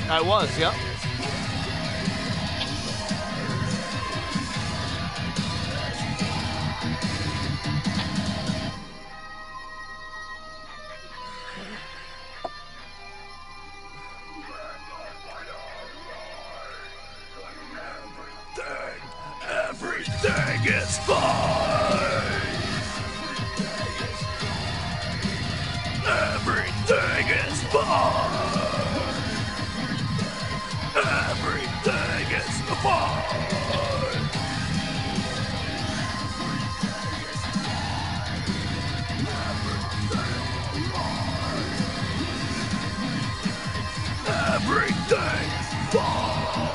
I was, yep. Everything is fine. Everything is fine. Everything is fine. Everything is fine.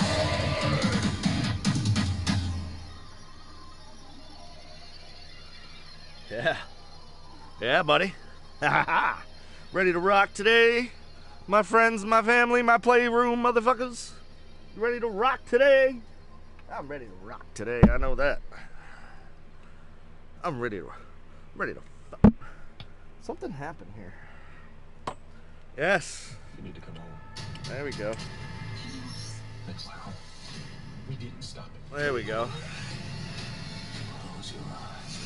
Yeah. Yeah, buddy. Ready to rock today? My friends, my family, my playroom motherfuckers. You ready to rock today? I'm ready to rock today, I know that. I'm ready to fuck. Something happened here. Yes. You need to come home. There we go. Next time, we didn't stop it. There we go. Close your eyes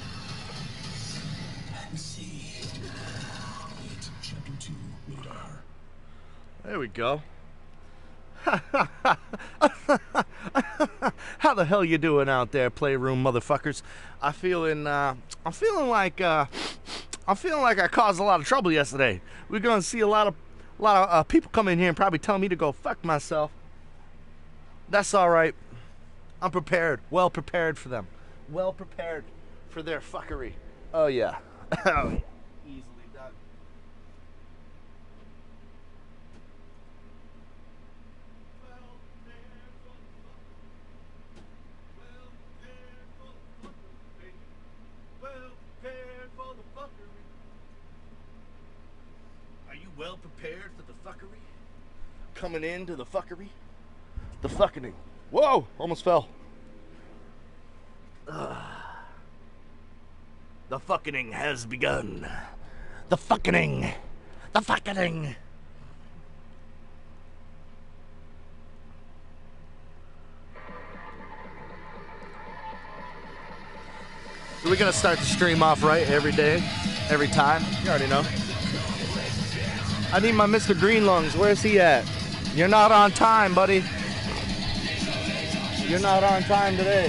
and see. It's chapter 2, rated R. There we go. How the hell you doing out there, playroom motherfuckers? I'm feeling like I caused a lot of trouble yesterday. We're gonna see a lot of people come in here and probably tell me to go fuck myself. That's all right. I'm prepared, well prepared for them, well prepared for their fuckery. Oh yeah. Oh yeah. Easily done. Are you well prepared for the fuckery? Coming into the fuckery? The fucking. Whoa! Almost fell. The fucking has begun. The fucking. The fucking. We're gonna start the stream off right every day, every time. You already know. I need my Mr. Green Lungs. Where's he at? You're not on time, buddy. You're not on time today.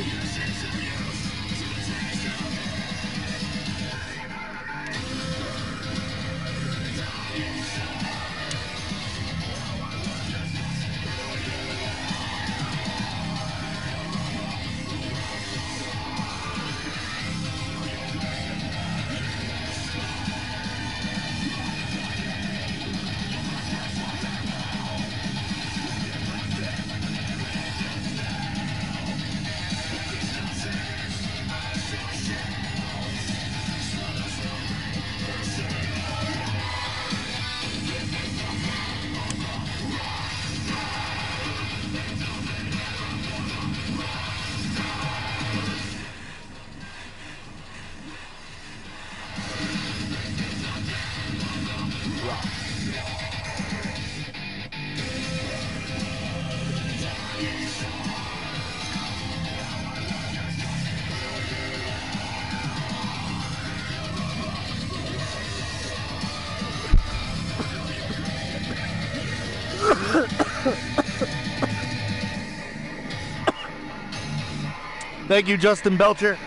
Thank you, Justin Belcher.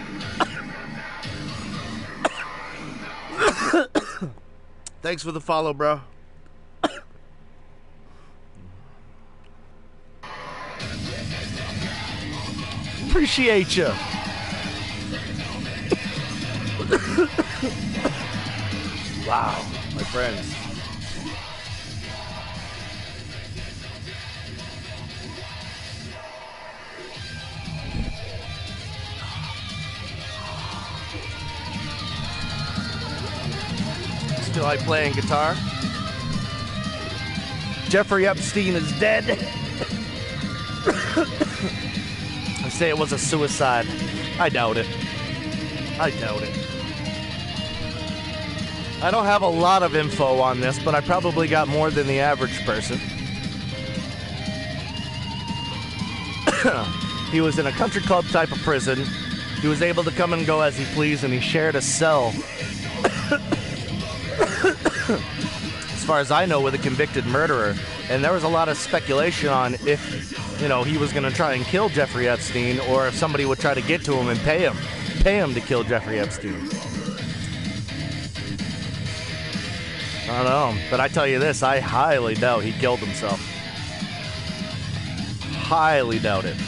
Thanks for the follow, bro. Appreciate you. Wow, my friends. Still like playing guitar. Jeffrey Epstein is dead. I say it was a suicide. I doubt it. I doubt it. I don't have a lot of info on this, but I probably got more than the average person. He was in a country club type of prison. He was able to come and go as he pleased, and he shared a cell, as far as I know, with a convicted murderer. And there was a lot of speculation on if, he was going to try and kill Jeffrey Epstein, or if somebody would try to get to him and pay him to kill Jeffrey Epstein. I don't know, but I tell you this, I highly doubt he killed himself. Highly doubt it.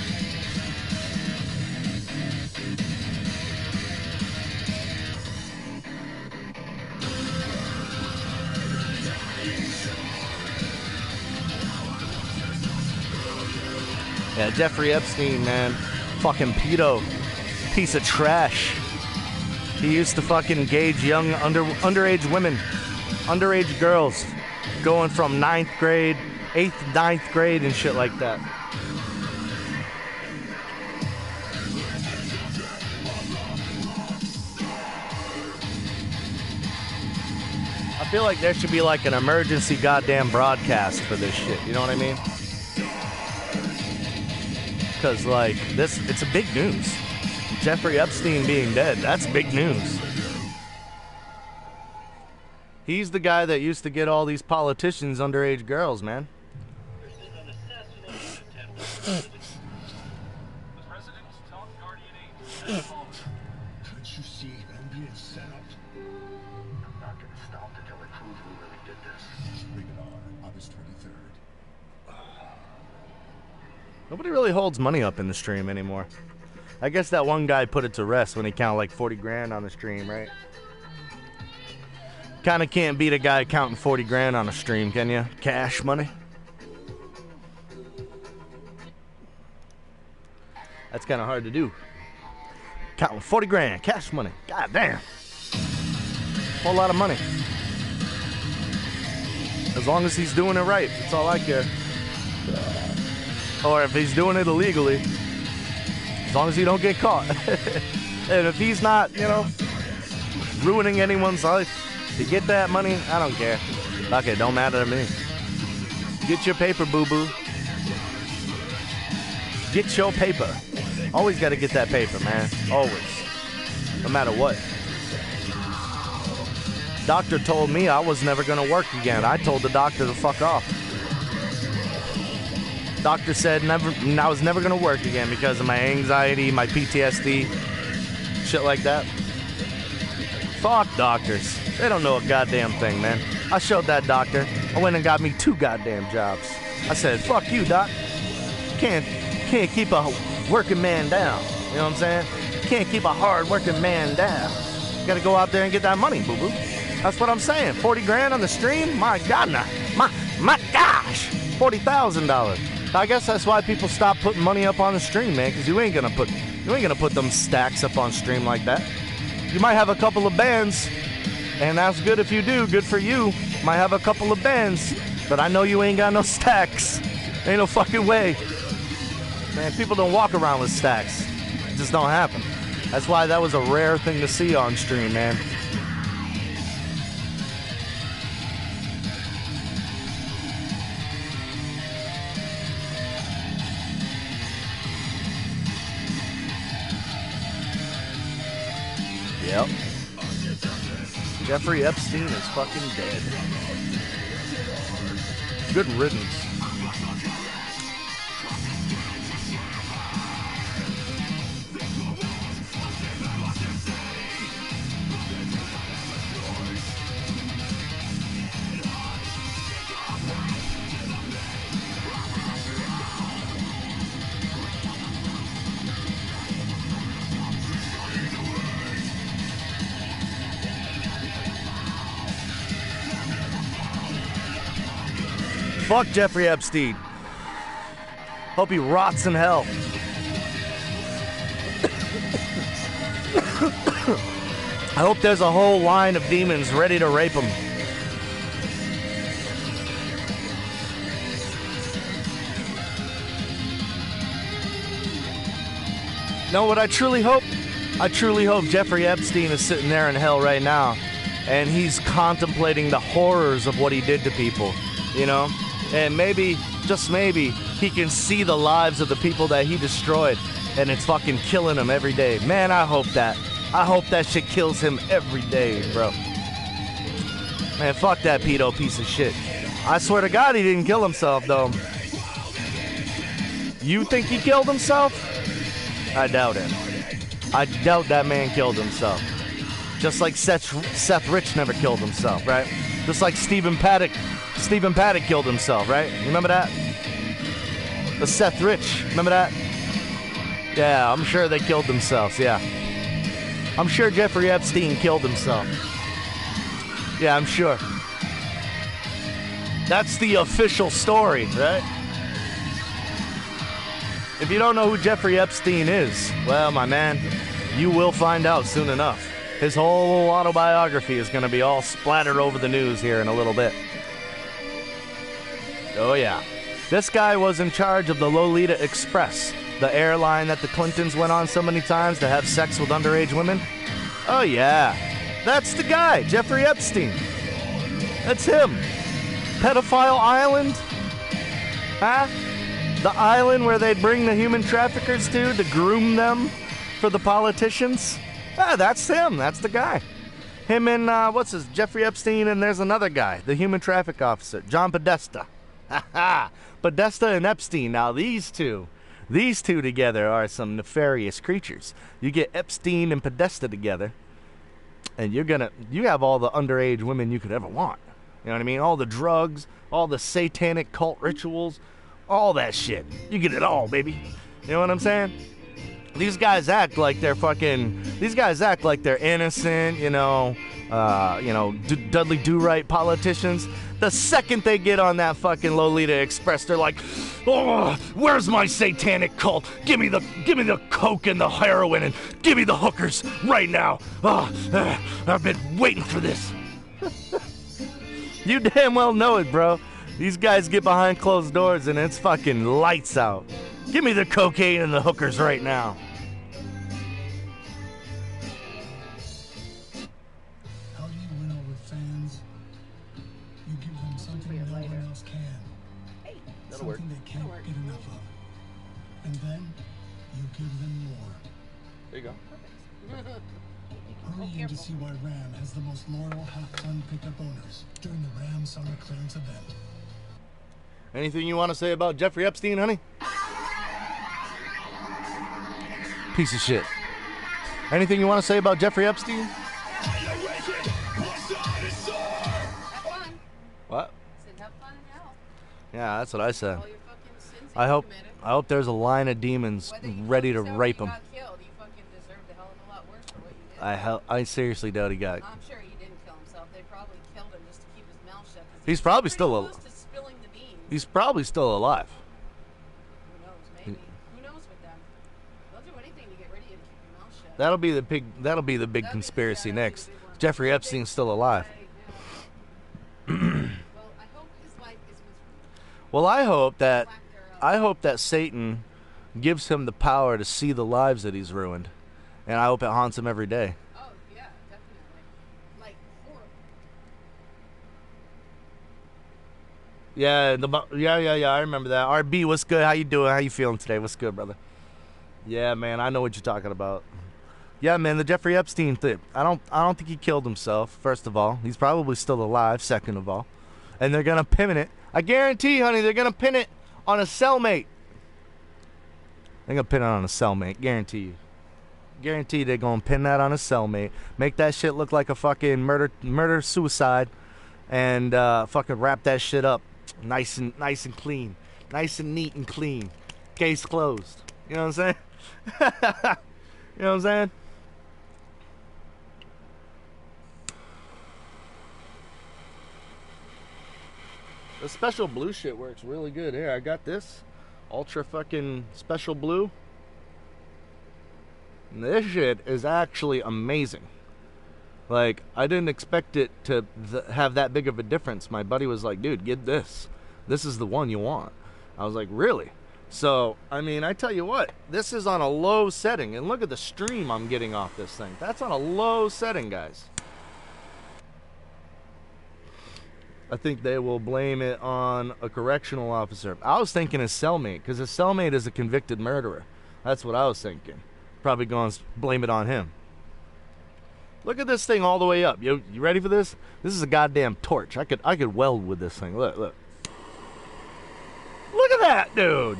Yeah, Jeffrey Epstein, man. Fucking pedo. Piece of trash. He used to fucking gauge young underage women. Underage girls. Going from 9th grade, 8th, 9th grade and shit like that. I feel like there should be like an emergency goddamn broadcast for this shit. You know what I mean? Because, like, it's a big news. Jeffrey Epstein being dead, that's big news. He's the guy that used to get all these politicians underage girls, man. Can't you see I'm being set up? I'm not gonna stop until I prove who really did this. Rated R, August 23rd. Nobody really holds money up in the stream anymore. I guess that one guy put it to rest when he counted like 40 grand on the stream, right? Kind of can't beat a guy counting 40 grand on a stream, can you? Cash money. That's kind of hard to do. Counting 40 grand, cash money. God damn. Whole lot of money. As long as he's doing it right, that's all I care. Or if he's doing it illegally, as long as he don't get caught. And if he's not, ruining anyone's life to get that money, I don't care. Fuck it, don't matter to me. Get your paper, boo-boo. Get your paper. Always got to get that paper, man. Always. No matter what. Doctor told me I was never going to work again. I told the doctor to fuck off. Doctor said I was never going to work again because of my anxiety, my PTSD, shit like that. Fuck doctors. They don't know a goddamn thing, man. I showed that doctor. I went and got me 2 goddamn jobs. I said, fuck you, doc. Can't keep a working man down. You know what I'm saying? Can't keep a hard working man down. You gotta go out there and get that money, boo-boo. That's what I'm saying. 40 grand on the stream? My God, nah. My gosh. $40,000. I guess that's why people stop putting money up on the stream, man, because you ain't gonna put them stacks up on stream like that. You might have a couple of bands, and that's good if you do. Good for you. Might have a couple of bands, but I know you ain't got no stacks. Ain't no fucking way. Man, people don't walk around with stacks. It just don't happen. That's why that was a rare thing to see on stream, man. Yep. Jeffrey Epstein is fucking dead. Good riddance. Fuck Jeffrey Epstein. Hope he rots in hell. I hope there's a whole line of demons ready to rape him. Know what I truly hope? I truly hope Jeffrey Epstein is sitting there in hell right now, and he's contemplating the horrors of what he did to people, you know? And maybe, just maybe, he can see the lives of the people that he destroyed, and it's fucking killing him every day. Man, I hope that shit kills him every day, bro. Man, fuck that pedo piece of shit. I swear to God he didn't kill himself, though. You think he killed himself? I doubt it. I doubt that man killed himself. Just like Seth Rich never killed himself, right? Just like Stephen Paddock killed himself, right? You remember that? The Seth Rich, remember that? Yeah, I'm sure they killed themselves, yeah. I'm sure Jeffrey Epstein killed himself. Yeah, I'm sure. That's the official story, right? If you don't know who Jeffrey Epstein is, well, my man, you will find out soon enough. His whole autobiography is going to be all splattered over the news here in a little bit. Oh, yeah. This guy was in charge of the Lolita Express, the airline that the Clintons went on so many times to have sex with underage women. Oh, yeah. That's the guy, Jeffrey Epstein. That's him. Pedophile Island? Huh? The island where they'd bring the human traffickers to groom them for the politicians? Ah, that's him. That's the guy. Him and, Jeffrey Epstein, and there's another guy, the human traffic officer, John Podesta. Ha ha! Podesta and Epstein. Now these two together are some nefarious creatures. You get Epstein and Podesta together, and you have all the underage women you could ever want. You know what I mean? All the drugs, all the satanic cult rituals, all that shit. You get it all, baby. You know what I'm saying? These guys act like they're innocent, Dudley Do-Right politicians. The second they get on that fucking Lolita Express, they're like, "Oh, where's my satanic cult? Give me the coke and the heroin, and give me the hookers right now. Oh, I've been waiting for this." You damn well know it, bro. These guys get behind closed doors and it's fucking lights out. Give me the cocaine and the hookers right now. How do you win over fans? You give them something no one else can. Something they can't get enough of. And then you give them more. There you go. Hurry in to see why Ram has the most loyal half-ton pickup owners during the Ram Summer Clearance event. Anything you want to say about Jeffrey Epstein, honey? Piece of shit. Anything you want to say about Jeffrey Epstein? Have fun. What? Said have fun in hell. Yeah, that's what I said. All your fucking sins I that hope you committed. I hope there's a line of demons Whether you ready to killed yourself or rape you him. got killed, you fucking deserved a hell of a lot worse for what you did. I seriously doubt he got. I'm sure he didn't kill himself. They probably killed him just to keep his mouth shut. 'Cause He's he was probably pretty still close to spilling the beans. He's probably still alive. Who knows? Maybe. Who knows with them? They'll do anything to get rid of you to keep your mouth shut. That'll be the big conspiracy next. Jeffrey Epstein's still alive. Well, I hope his life is miserable. Well, I hope Lack thereof. that Satan gives him the power to see the lives that he's ruined, and I hope it haunts him every day. Oh yeah, definitely. Like horrible. Yeah. I remember that. RB, what's good? How you doing? How you feeling today? What's good, brother? Yeah, man, I know what you're talking about. Yeah, man, the Jeffrey Epstein thing. I don't think he killed himself. First of all, he's probably still alive. Second of all, and they're gonna pin it. I guarantee, honey, they're gonna pin it on a cellmate. They're gonna pin it on a cellmate. Guarantee you. Guarantee they're gonna pin that on a cellmate. Make that shit look like a fucking murder suicide, and fucking wrap that shit up nice and clean, nice and neat and clean. Case closed. You know what I'm saying? You know what I'm saying? The special blue shit works really good. Here, I got this ultra fucking special blue. And this shit is actually amazing. Like, I didn't expect it to have that big of a difference. My buddy was like, dude, get this. This is the one you want. I was like, really? So, I mean, I tell you what, this is on a low setting. And look at the stream I'm getting off this thing. That's on a low setting, guys. I think they will blame it on a correctional officer. I was thinking his cellmate, because his cellmate is a convicted murderer. That's what I was thinking. Probably going to blame it on him. Look at this thing all the way up. You ready for this? This is a goddamn torch. I could weld with this thing. Look. Look at that, dude.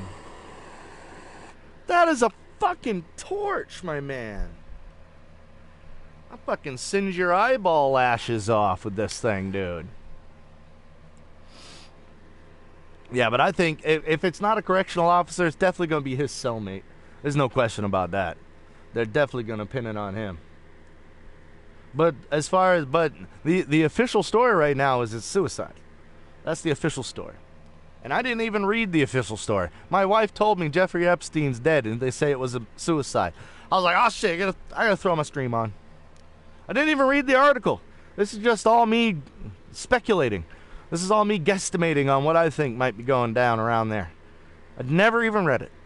That is a fucking torch, my man. I fucking singe your eyeball lashes off with this thing, dude. Yeah, but I think if it's not a correctional officer, it's definitely going to be his cellmate. There's no question about that. They're definitely going to pin it on him. But the official story right now is it's suicide. That's the official story. And I didn't even read the official story. My wife told me Jeffrey Epstein's dead, and they say it was a suicide. I was like, oh shit, I gotta throw my stream on. I didn't even read the article. This is just all me speculating. This is all me guesstimating on what I think might be going down around there. I'd never even read it.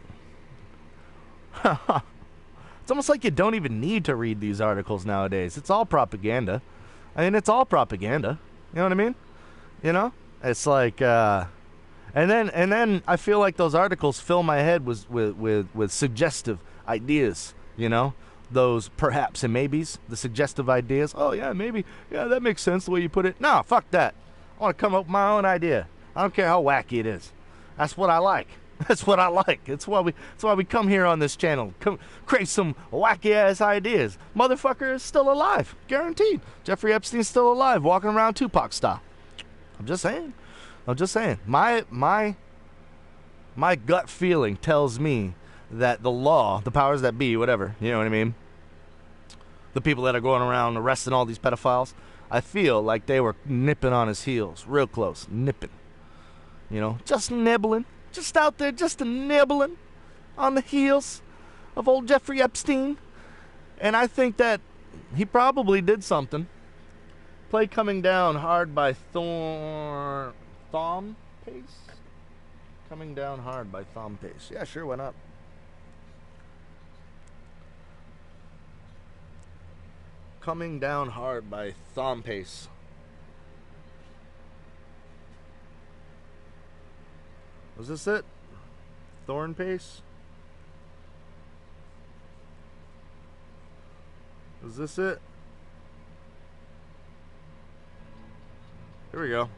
It's almost like you don't even need to read these articles nowadays. It's all propaganda. I mean, it's all propaganda. You know what I mean? You know? It's like, and then I feel like those articles fill my head with suggestive ideas, you know? Those perhaps and maybes, the suggestive ideas. Oh, yeah, maybe. Yeah, that makes sense the way you put it. No, fuck that. I want to come up with my own idea. I don't care how wacky it is. That's what I like. That's what I like. It's why we come here on this channel. Come create some wacky-ass ideas. Motherfucker is still alive. Guaranteed. Jeffrey Epstein's still alive, walking around Tupac style. I'm just saying. My gut feeling tells me that the law, the powers that be, whatever, you know what I mean? The people that are going around arresting all these pedophiles, I feel like they were nipping on his heels, real close, nipping. You know, just nibbling, just out there, just a nibbling on the heels of old Jeffrey Epstein. And I think that he probably did something. Play Coming Down Hard by Thom Pace? Coming Down Hard by Thom Pace. Yeah, sure, why not? Coming Down Hard by Thom Pace. Was this it? Thorn Pace? Was this it? Here we go.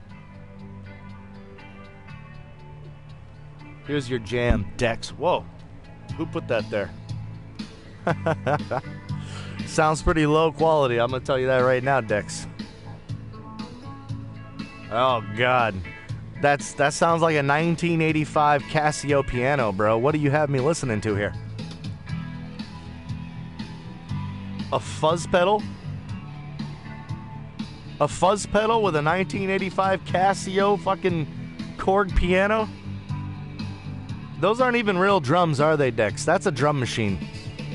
Here's your jam, Dex. Whoa. Who put that there? Sounds pretty low quality. I'm going to tell you that right now, Dex. Oh, God. That sounds like a 1985 Casio piano, bro. What do you have me listening to here? A fuzz pedal? A fuzz pedal with a 1985 Casio fucking Korg piano? Those aren't even real drums, are they, Dex? That's a drum machine.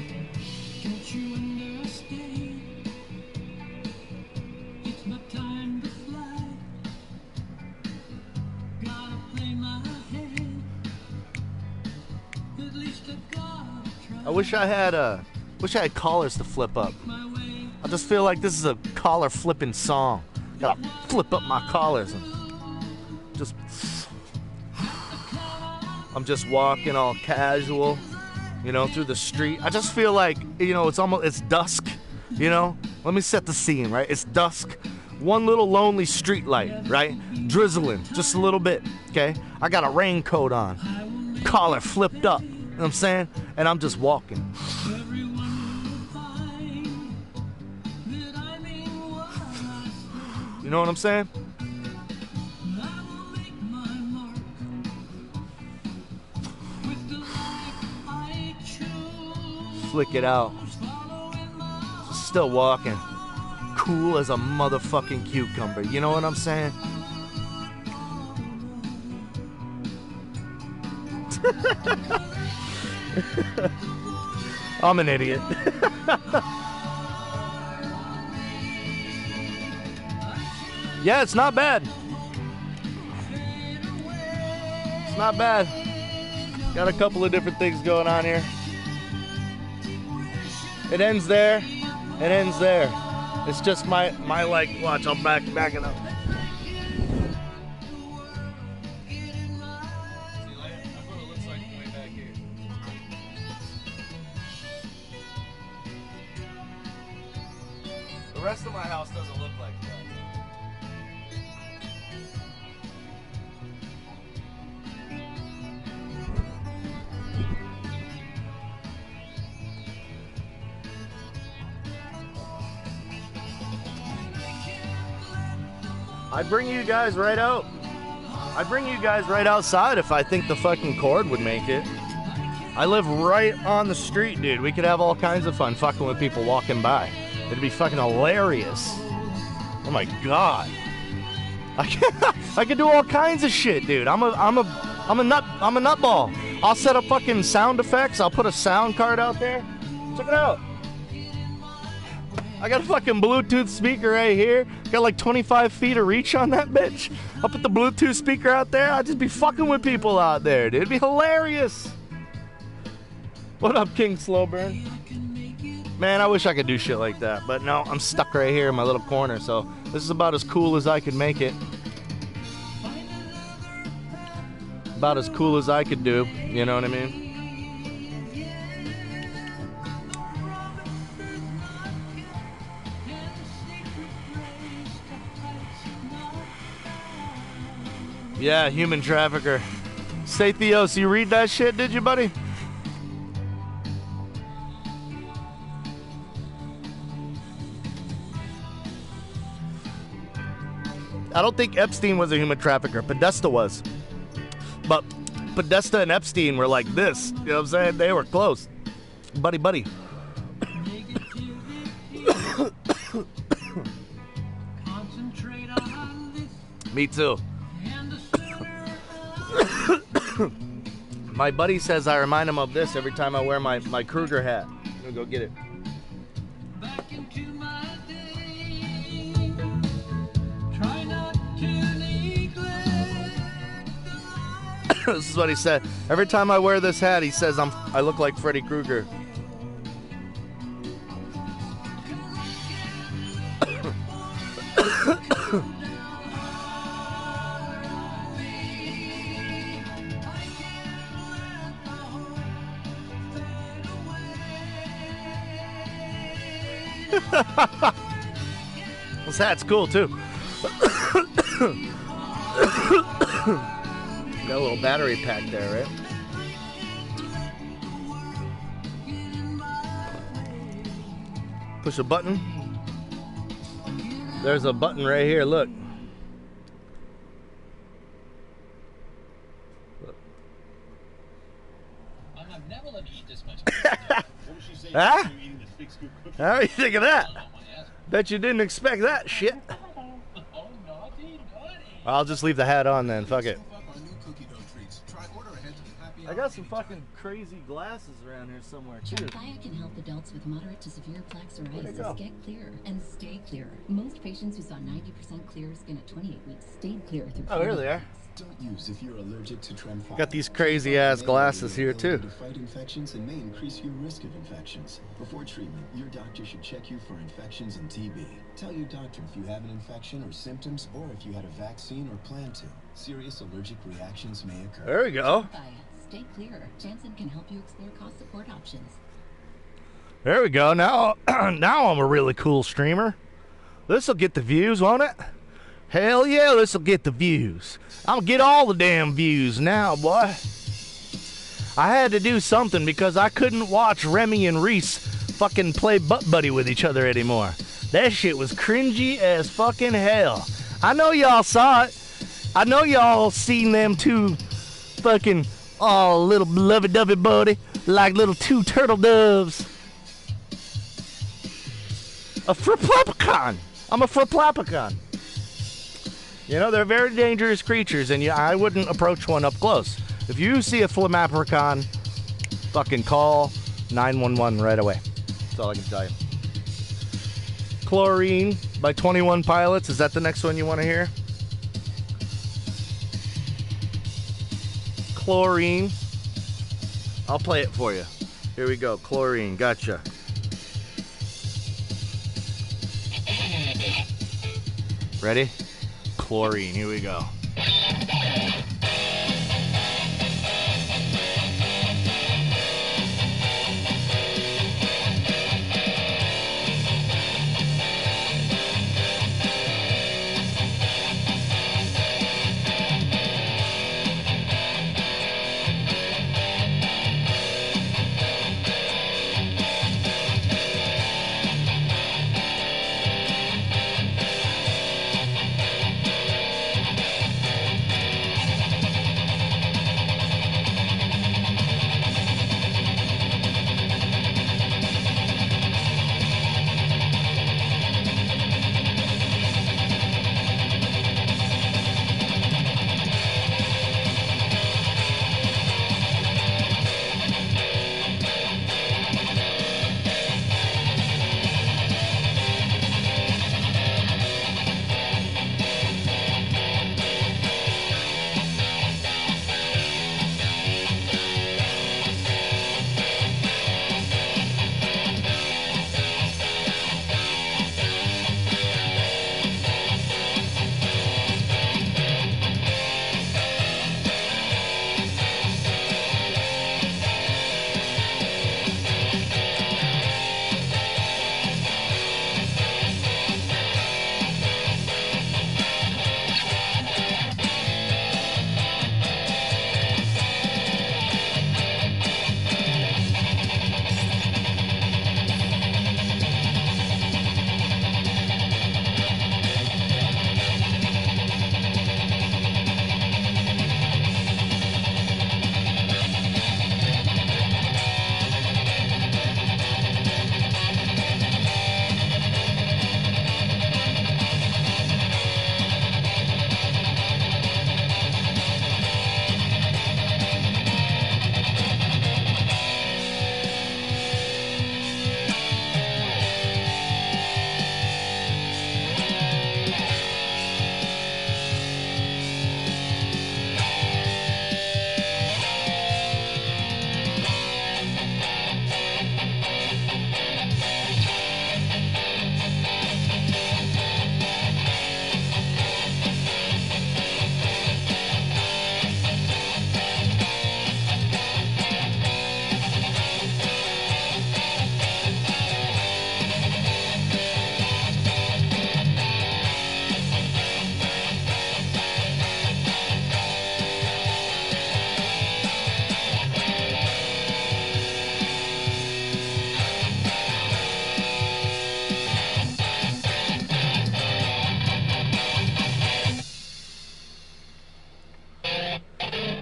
I wish I had collars to flip up. I just feel like this is a collar flipping song. Gotta flip up my collars and just. I'm just walking all casual, you know, through the street. I just feel like, you know, it's dusk, you know. Let me set the scene, right? It's dusk. One little lonely street light, right? Drizzling just a little bit, okay? I got a raincoat on, collar flipped up. You know what I'm saying? And I'm just walking. You know what I'm saying? Flick it out. Still walking. Cool as a motherfucking cucumber. You know what I'm saying? I'm an idiot. Yeah, it's not bad. It's not bad. Got a couple of different things going on here. It ends there. It ends there. It's just my like, watch, I'll back it up. The rest of my house doesn't look like that. I'd bring you guys right out. I'd bring you guys right outside if I think the fucking cord would make it. I live right on the street, dude. We could have all kinds of fun fucking with people walking by. It'd be fucking hilarious. Oh my god. I could do all kinds of shit, dude. I'm a nutball. I'll set up fucking sound effects. I'll put a sound card out there. Check it out. I got a fucking Bluetooth speaker right here. Got like 25 feet of reach on that bitch. I'll put the Bluetooth speaker out there. I'll just be fucking with people out there, dude. It'd be hilarious. What up, King Slowburn? Man, I wish I could do shit like that. But no, I'm stuck right here in my little corner. So this is about as cool as I could make it. About as cool as I could do. You know what I mean? Yeah, human trafficker. Say Theos, you read that shit, did you, buddy? I don't think Epstein was a human trafficker. Podesta was. But Podesta and Epstein were like this. You know what I'm saying? They were close. Buddy, buddy. Me too. My buddy says I remind him of this every time I wear my Kruger hat. I'm gonna go get it. This is what he said. Every time I wear this hat, he says I look like Freddy Krueger. This hat's cool too. Got a little battery pack there, right? Push a button. There's a button right here, look. I've never let you eat this much. Huh? How do you think of that? Bet you didn't expect that shit. I'll just leave the hat on then, fuck it. I got some fucking crazy glasses around here somewhere too. Tremfya can help adults with moderate to severe plaque psoriasis get clear and stay clear. Most patients who saw 90% clear skin at 28 weeks stayed clear through. Oh, here they are. Don't use if you're allergic to Tremfya. Got these crazy ass glasses here too. To fight infections and may increase your risk of infections. Before treatment, your doctor should check you for infections and TB. Tell your doctor if you have an infection or symptoms, or if you had a vaccine or plan to. Serious allergic reactions may occur. There we go. Stay clear. Janssen can help you explore cost support options. There we go. Now, now I'm a really cool streamer. This'll get the views, won't it? Hell yeah, this'll get the views. I'll get all the damn views now, boy. I had to do something because I couldn't watch Remy and Reese fucking play butt buddy with each other anymore. That shit was cringy as fucking hell. I know y'all saw it. I know y'all seen them two fucking, oh, little lovey-dovey buddy, like little two turtle doves. A Fliplapicon. I'm a Fliplapicon. You know, they're very dangerous creatures, and I wouldn't approach one up close. If you see a Fliplapicon, fucking call 911 right away. That's all I can tell you. Chlorine by 21 Pilots. Is that the next one you want to hear? Chlorine. I'll play it for you. Here we go. Chlorine. Gotcha. Ready? Chlorine. Here we go.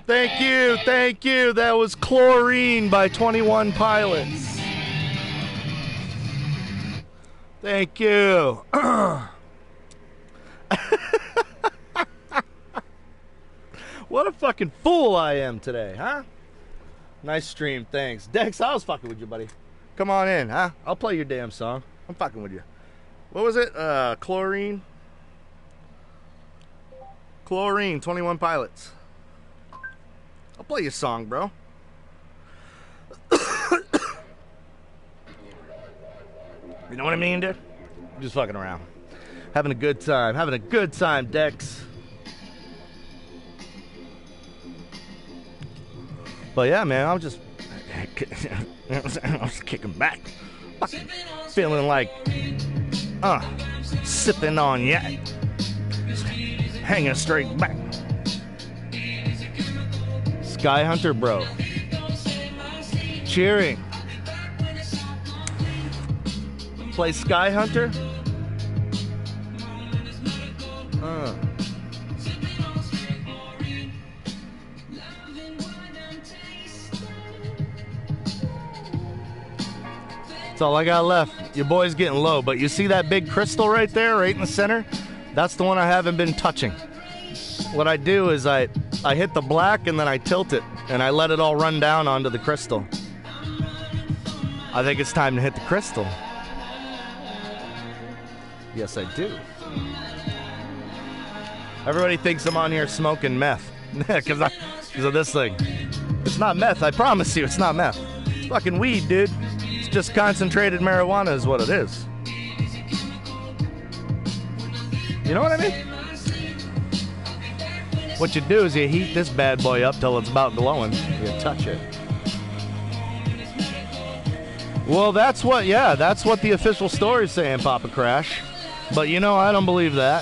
Thank you, thank you. That was Chlorine by 21 Pilots. Thank you. What a fucking fool I am today, huh? Nice stream, thanks. Dex, I was fucking with you, buddy. Come on in, huh? I'll play your damn song. I'm fucking with you. What was it? Chlorine? Chlorine, 21 Pilots. I'll play your song, bro. You know what I mean, dude? I'm just fucking around. Having a good time. Having a good time, Dex. But yeah, man, I'm just kicking back. Fucking feeling like sipping on yak. Hanging straight back. Sky Hunter, bro. Cheering. Play Sky Hunter. That's all I got left. Your boy's getting low, but you see that big crystal right there, right in the center? That's the one I haven't been touching. What I do is I hit the black and then I tilt it and I let it all run down onto the crystal. I think it's time to hit the crystal. Yes, I do. Everybody thinks I'm on here smoking meth because of this thing. It's not meth, I promise you, it's not meth. It's fucking weed, dude. It's just concentrated marijuana is what it is. You know what I mean? What you do is you heat this bad boy up till it's about glowing. You touch it. Well, that's what the official story's saying, Papa Crash. But you know, I don't believe that.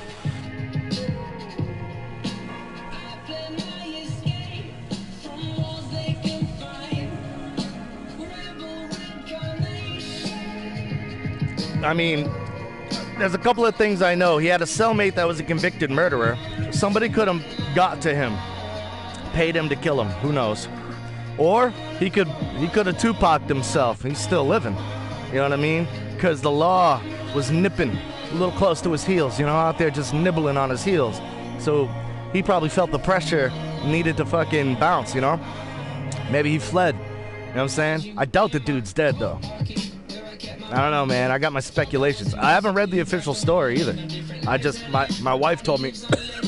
I mean, there's a couple of things I know. He had a cellmate that was a convicted murderer. Somebody could have got to him, paid him to kill him. Who knows? Or he could have Tupac'd himself. He's still living. You know what I mean? Because the law was nipping a little close to his heels. You know, out there just nibbling on his heels. So he probably felt the pressure, needed to fucking bounce. You know? Maybe he fled. You know what I'm saying? I doubt the dude's dead though. I don't know, man. I got my speculations. I haven't read the official story either. I just, my wife told me.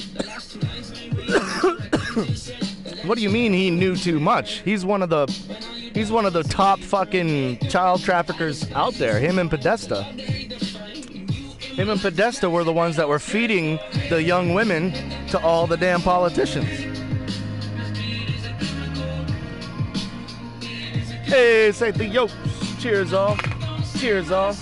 What do you mean he knew too much? He's one of the top fucking child traffickers out there. Him and Podesta. Him and Podesta were the ones that were feeding the young women to all the damn politicians. Hey, say the yokes. Cheers, all. Cheers, all.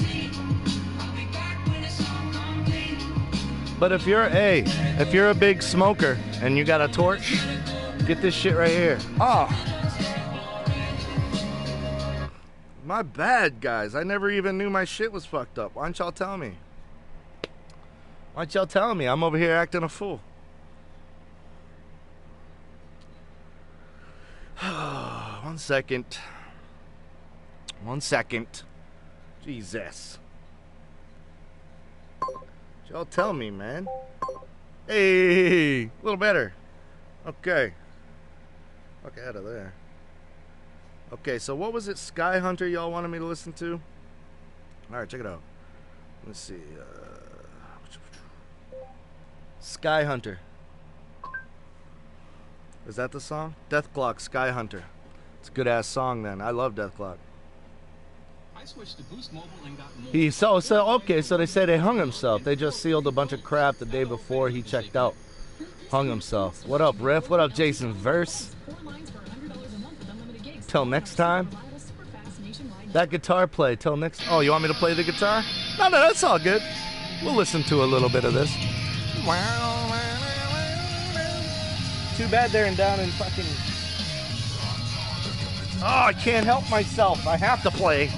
But if you're a big smoker and you got a torch, get this shit right here. Oh. My bad, guys. I never even knew my shit was fucked up. Why don't y'all tell me? Why don't y'all tell me? I'm over here acting a fool. One second. Jesus. Y'all tell me, man. Hey, a little better. Okay. Okay, out of there. Okay, so what was it? Sky Hunter y'all wanted me to listen to? Alright, check it out. Let's see. Sky Hunter. Is that the song? Death Clock, Sky Hunter. It's a good ass song then. I love Death Clock. I switched to Boost Mobile and got more. Okay, so they say they hung himself. They just sealed a bunch of crap the day before he checked out. Hung himself. What up, Riff? What up, Jason Verse? Till next time. That guitar play. Till next. Oh, you want me to play the guitar? No, that's all good. We'll listen to a little bit of this. Too bad they're down in fucking. Oh, I can't help myself. I have to play.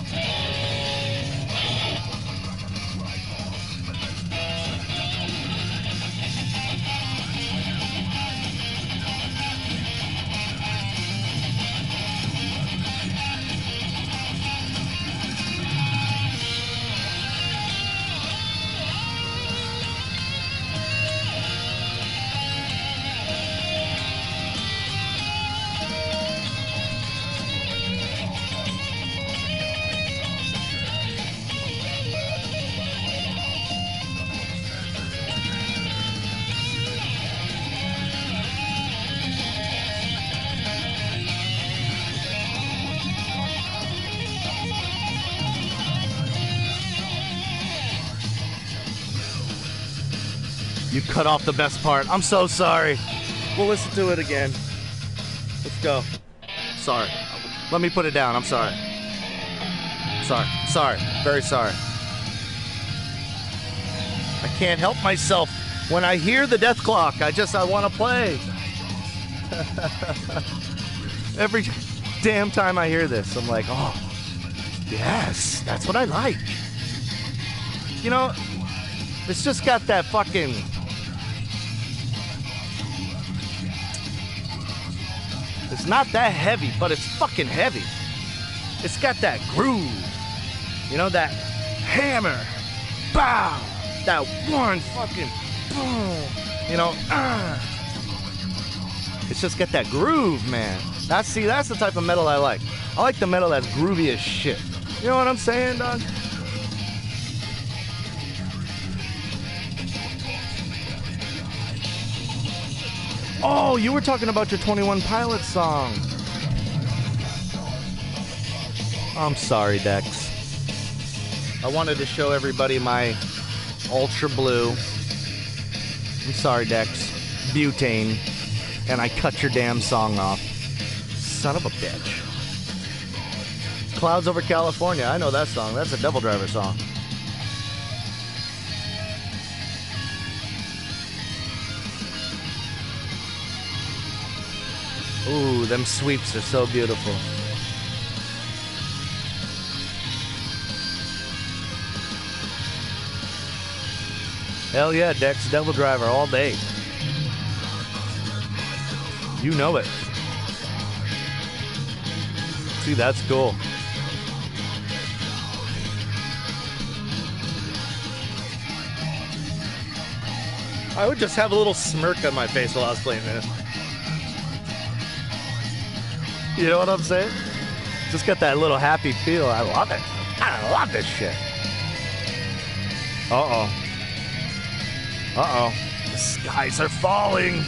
You cut off the best part. I'm so sorry. We'll listen to it again. Let's go. Sorry. Let me put it down. I'm sorry. Sorry. Very sorry. I can't help myself. When I hear the death clock, I want to play. Every damn time I hear this, I'm like, oh, yes, that's what I like. You know, it's just got that fucking... It's not that heavy, but it's fucking heavy. It's got that groove. You know, that hammer. Bow. That one fucking boom. You know, It's just got that groove, man. That's the type of metal I like. I like the metal that's groovy as shit. You know what I'm saying, dog? Oh, you were talking about your 21 Pilots song. I'm sorry, Dex. I wanted to show everybody my Ultra Blue. I'm sorry, Dex. Butane. And I cut your damn song off. Son of a bitch. Clouds Over California. I know that song. That's a Devil Driver song. Ooh, them sweeps are so beautiful. Hell yeah, Dex, Devil Driver all day. You know it. See, that's cool. I would just have a little smirk on my face while I was playing this. You know what I'm saying? Just got that little happy feel. I love it. I love this shit. Uh-oh. Uh-oh. The skies are falling.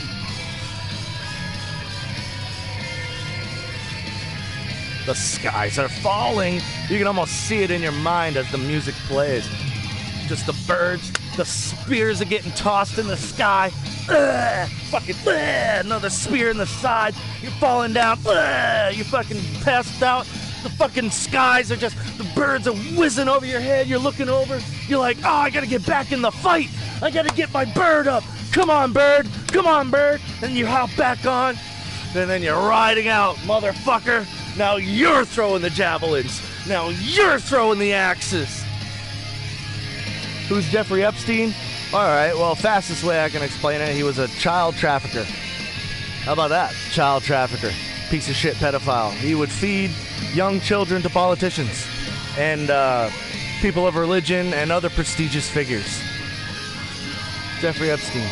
The skies are falling. You can almost see it in your mind as the music plays. Just the birds, the spears are getting tossed in the sky. Fucking another spear in the side. You're falling down. You fucking passed out. The fucking skies are just, the birds are whizzing over your head. You're looking over. You're like, oh, I gotta get back in the fight. I gotta get my bird up. Come on, bird. Come on, bird. And you hop back on. And then you're riding out, motherfucker. Now you're throwing the javelins. Now you're throwing the axes. Who's Jeffrey Epstein? All right, well, fastest way I can explain it, he was a child trafficker. How about that? Child trafficker. Piece of shit pedophile. He would feed young children to politicians and people of religion and other prestigious figures. Jeffrey Epstein.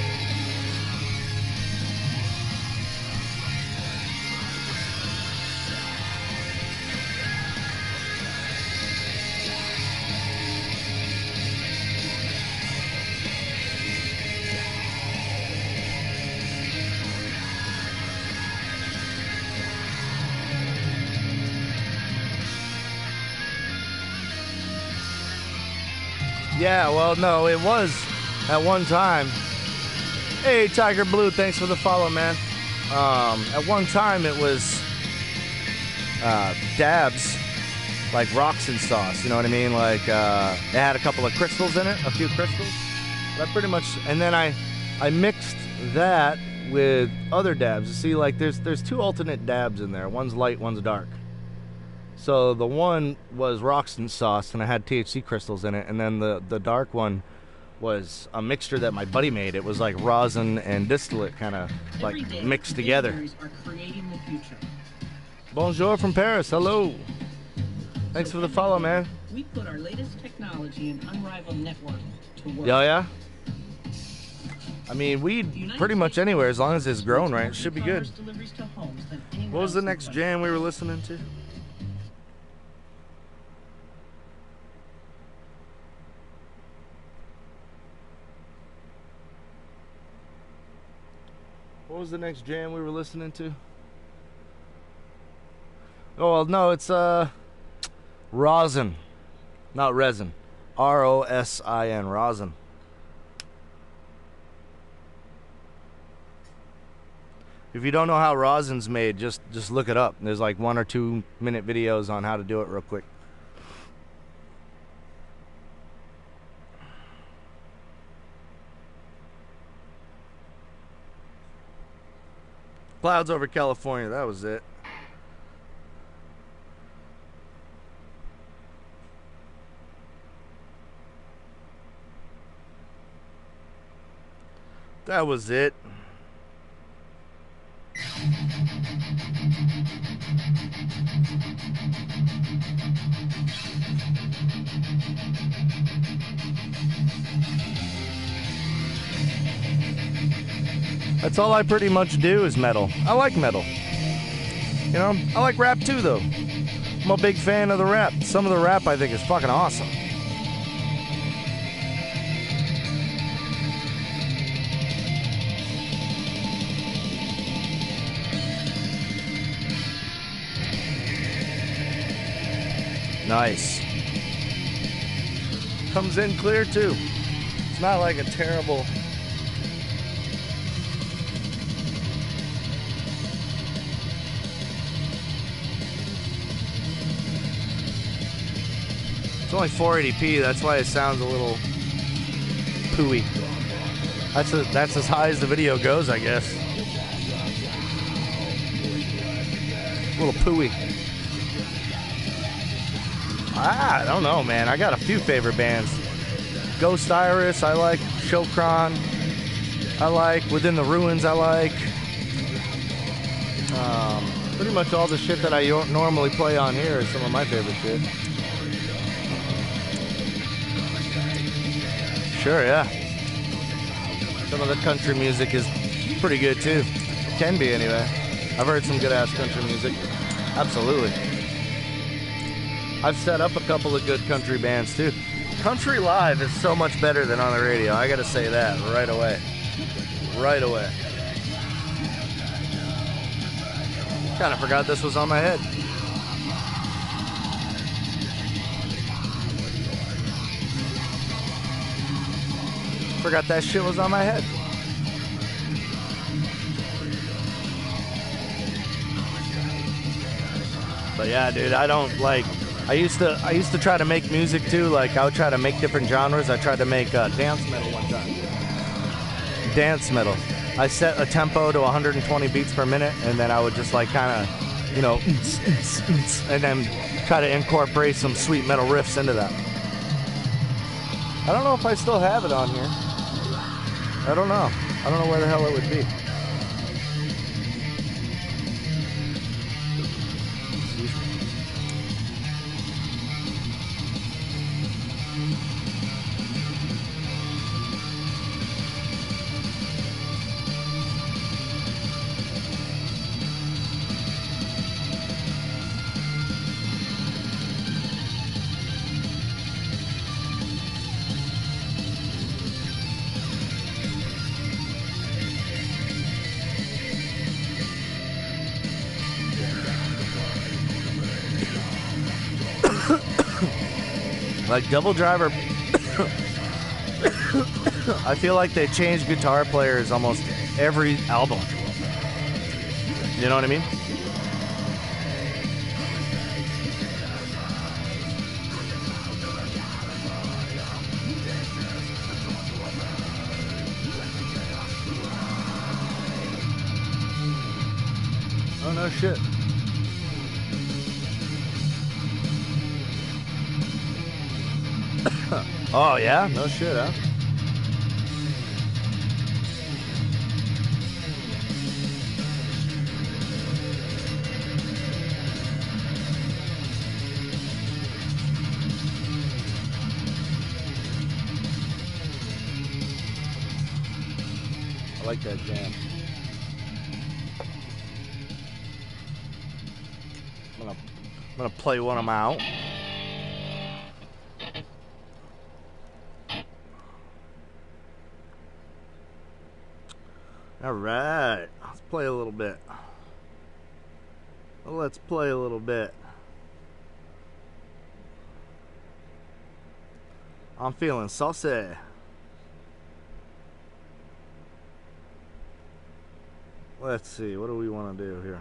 Yeah, well, no, it was at one time. Hey, Tiger Blue, thanks for the follow, man. At one time, it was dabs, like rocks and sauce, you know what I mean? Like, it had a couple of crystals in it, a few crystals. But I pretty much, and then I mixed that with other dabs. You see, like, there's two alternate dabs in there. One's light, one's dark. So the one was rocks and sauce, and it had THC crystals in it. And then the dark one was a mixture that my buddy made. It was like rosin and distillate kind of like mixed together. Are creating the future. Bonjour from Paris. Hello. Thanks for the follow, man. We put our latest technology and unrivaled network to work. Yeah. I mean, weed pretty much anywhere as long as it's grown right. It should be good. What was the next jam we were listening to? What was the next jam we were listening to? Oh, well, no, it's rosin, not resin. R-O-S-I-N, rosin. If you don't know how rosin's made, just look it up. There's like 1 or 2 minute videos on how to do it real quick. Clouds over California, that was it. That was it. That's all I pretty much do is metal. I like metal. You know, I like rap too, though. I'm a big fan of the rap. Some of the rap I think is fucking awesome. Nice. Comes in clear too. It's not like a terrible. It's only 480p, that's why it sounds a little pooey. That's as high as the video goes, I guess. A little pooey. I don't know, man. I got a few favorite bands. Ghost Iris, I like. Shokron, I like. Within the Ruins, I like. Pretty much all the shit that I normally play on here is some of my favorite shit. Sure, yeah. Some of the country music is pretty good too. Can be anyway. I've heard some good ass country music. Absolutely. I've set up a couple of good country bands too. Country live is so much better than on the radio. I gotta say that right away. Right away. Kinda forgot this was on my head. Forgot that shit was on my head. But yeah, dude, I don't like. I used to try to make music too. Like I would try to make different genres. I tried to make dance metal one time. Dance metal. I set a tempo to 120 beats per minute, and then I would just like kind of, you know, and then try to incorporate some sweet metal riffs into that. I don't know if I still have it on here. I don't know. I don't know where the hell it would be. Like Double Driver, I feel like they change guitar players almost every album. You know what I mean? Oh no shit. Oh yeah? No shit, huh? I like that jam. I'm gonna play one of them out. All right, let's play a little bit. Let's play a little bit. I'm feeling saucy. Let's see, what do we want to do here?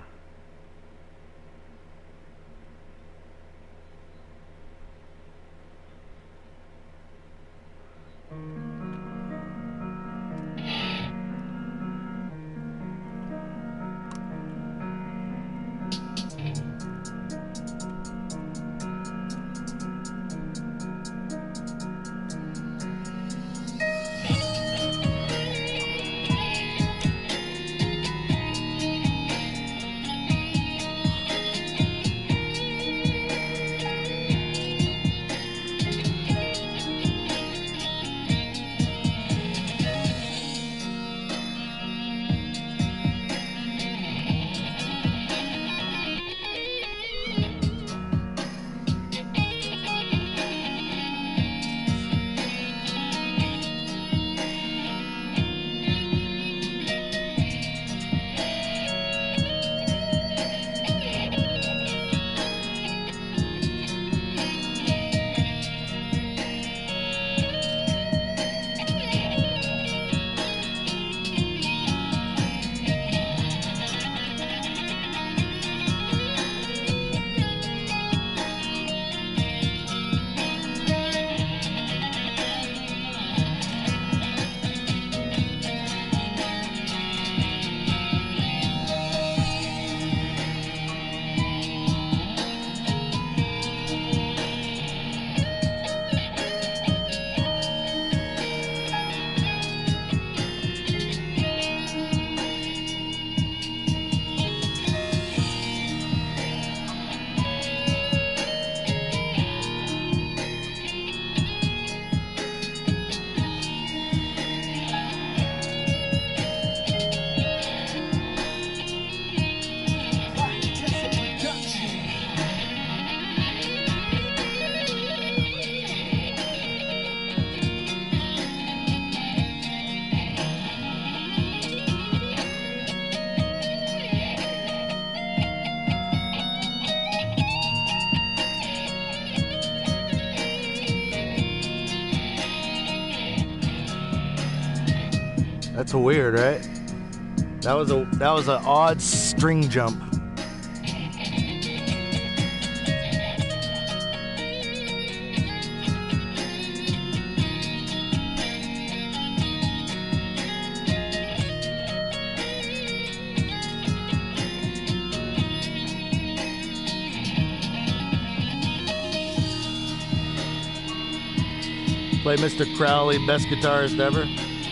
That's weird, right? That was an odd string jump. Play Mr. Crowley, best guitarist ever.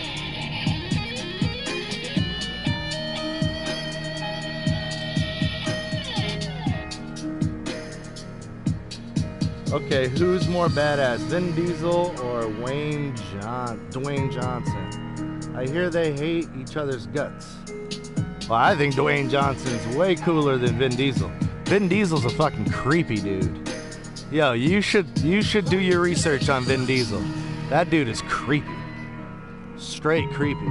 Okay, who's more badass, Vin Diesel or Dwayne Johnson? I hear they hate each other's guts. Well, I think Dwayne Johnson's way cooler than Vin Diesel. Vin Diesel's a fucking creepy dude. Yo, you should do your research on Vin Diesel. That dude is creepy. Straight creepy.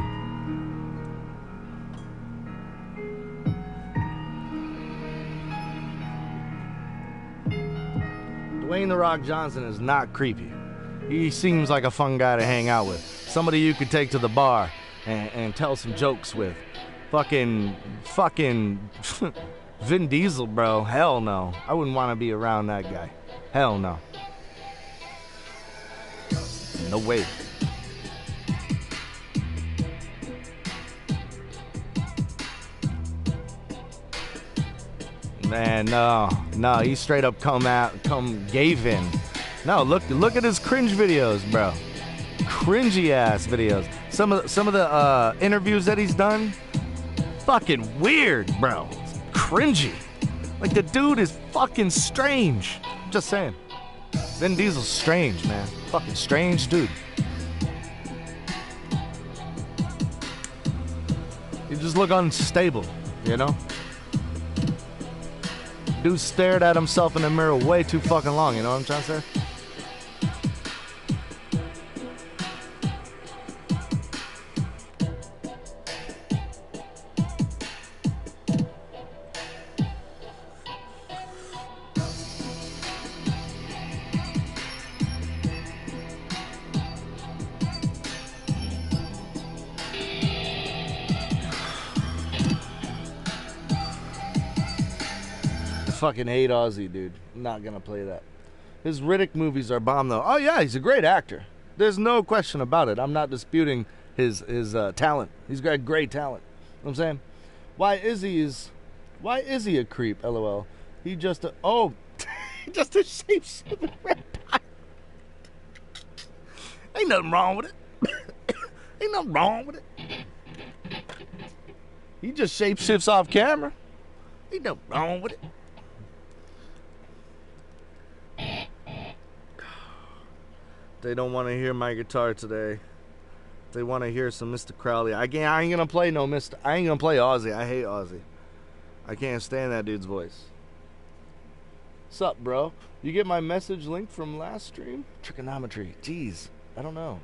Dwayne "The Rock" Johnson is not creepy. He seems like a fun guy to hang out with. Somebody you could take to the bar and tell some jokes with. Fucking Vin Diesel, bro. Hell no. I wouldn't want to be around that guy. Hell no. No way. Man, no, he straight up gave in. No, look at his cringe videos, bro. Cringy ass videos. Some of the interviews that he's done, fucking weird, bro. Cringy. Like, the dude is fucking strange. I'm just saying. Vin Diesel's strange, man. Fucking strange dude. He just look unstable, you know? Dude stared at himself in the mirror way too fucking long, you know what I'm trying to say? fucking hate Ozzy, dude. I'm not gonna play that. His Riddick movies are bomb, though. Oh yeah, he's a great actor. There's no question about it. I'm not disputing his talent. He's got great talent. You know what I'm saying? Why is he a creep? LOL. He just just a shape-shifting reptile. Ain't nothing wrong with it. Ain't nothing wrong with it. He just shape-shifts off camera. Ain't nothing wrong with it. They don't want to hear my guitar today. They want to hear some Mr. Crowley. I ain't gonna play no Mr. I ain't gonna play Ozzy. I hate Ozzy. I can't stand that dude's voice. Sup, bro? You get my message link from last stream? Trigonometry. Jeez. I don't know.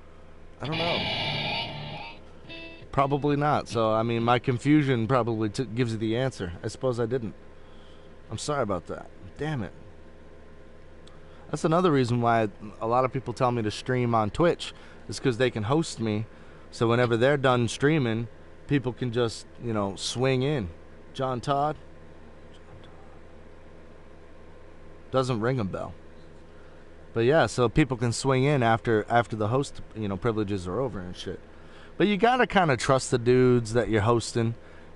Probably not. So, I mean, my confusion probably gives you the answer. I suppose I didn't. I'm sorry about that. Damn it. That's another reason why a lot of people tell me to stream on Twitch. Is because they can host me. So whenever they're done streaming, people can just, swing in. John Todd? Doesn't ring a bell. But yeah, so people can swing in after the host, privileges are over and shit. But you gotta kind of trust the dudes that you're hosting,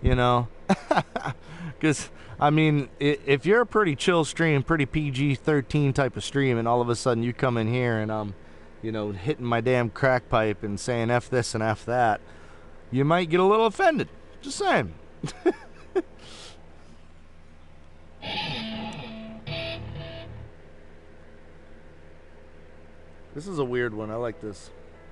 Because, I mean, if you're a pretty chill stream, pretty PG-13 type of stream, and all of a sudden you come in here and I'm, hitting my damn crack pipe and saying F this and F that, you might get a little offended. Just saying. This is a weird one. I like this.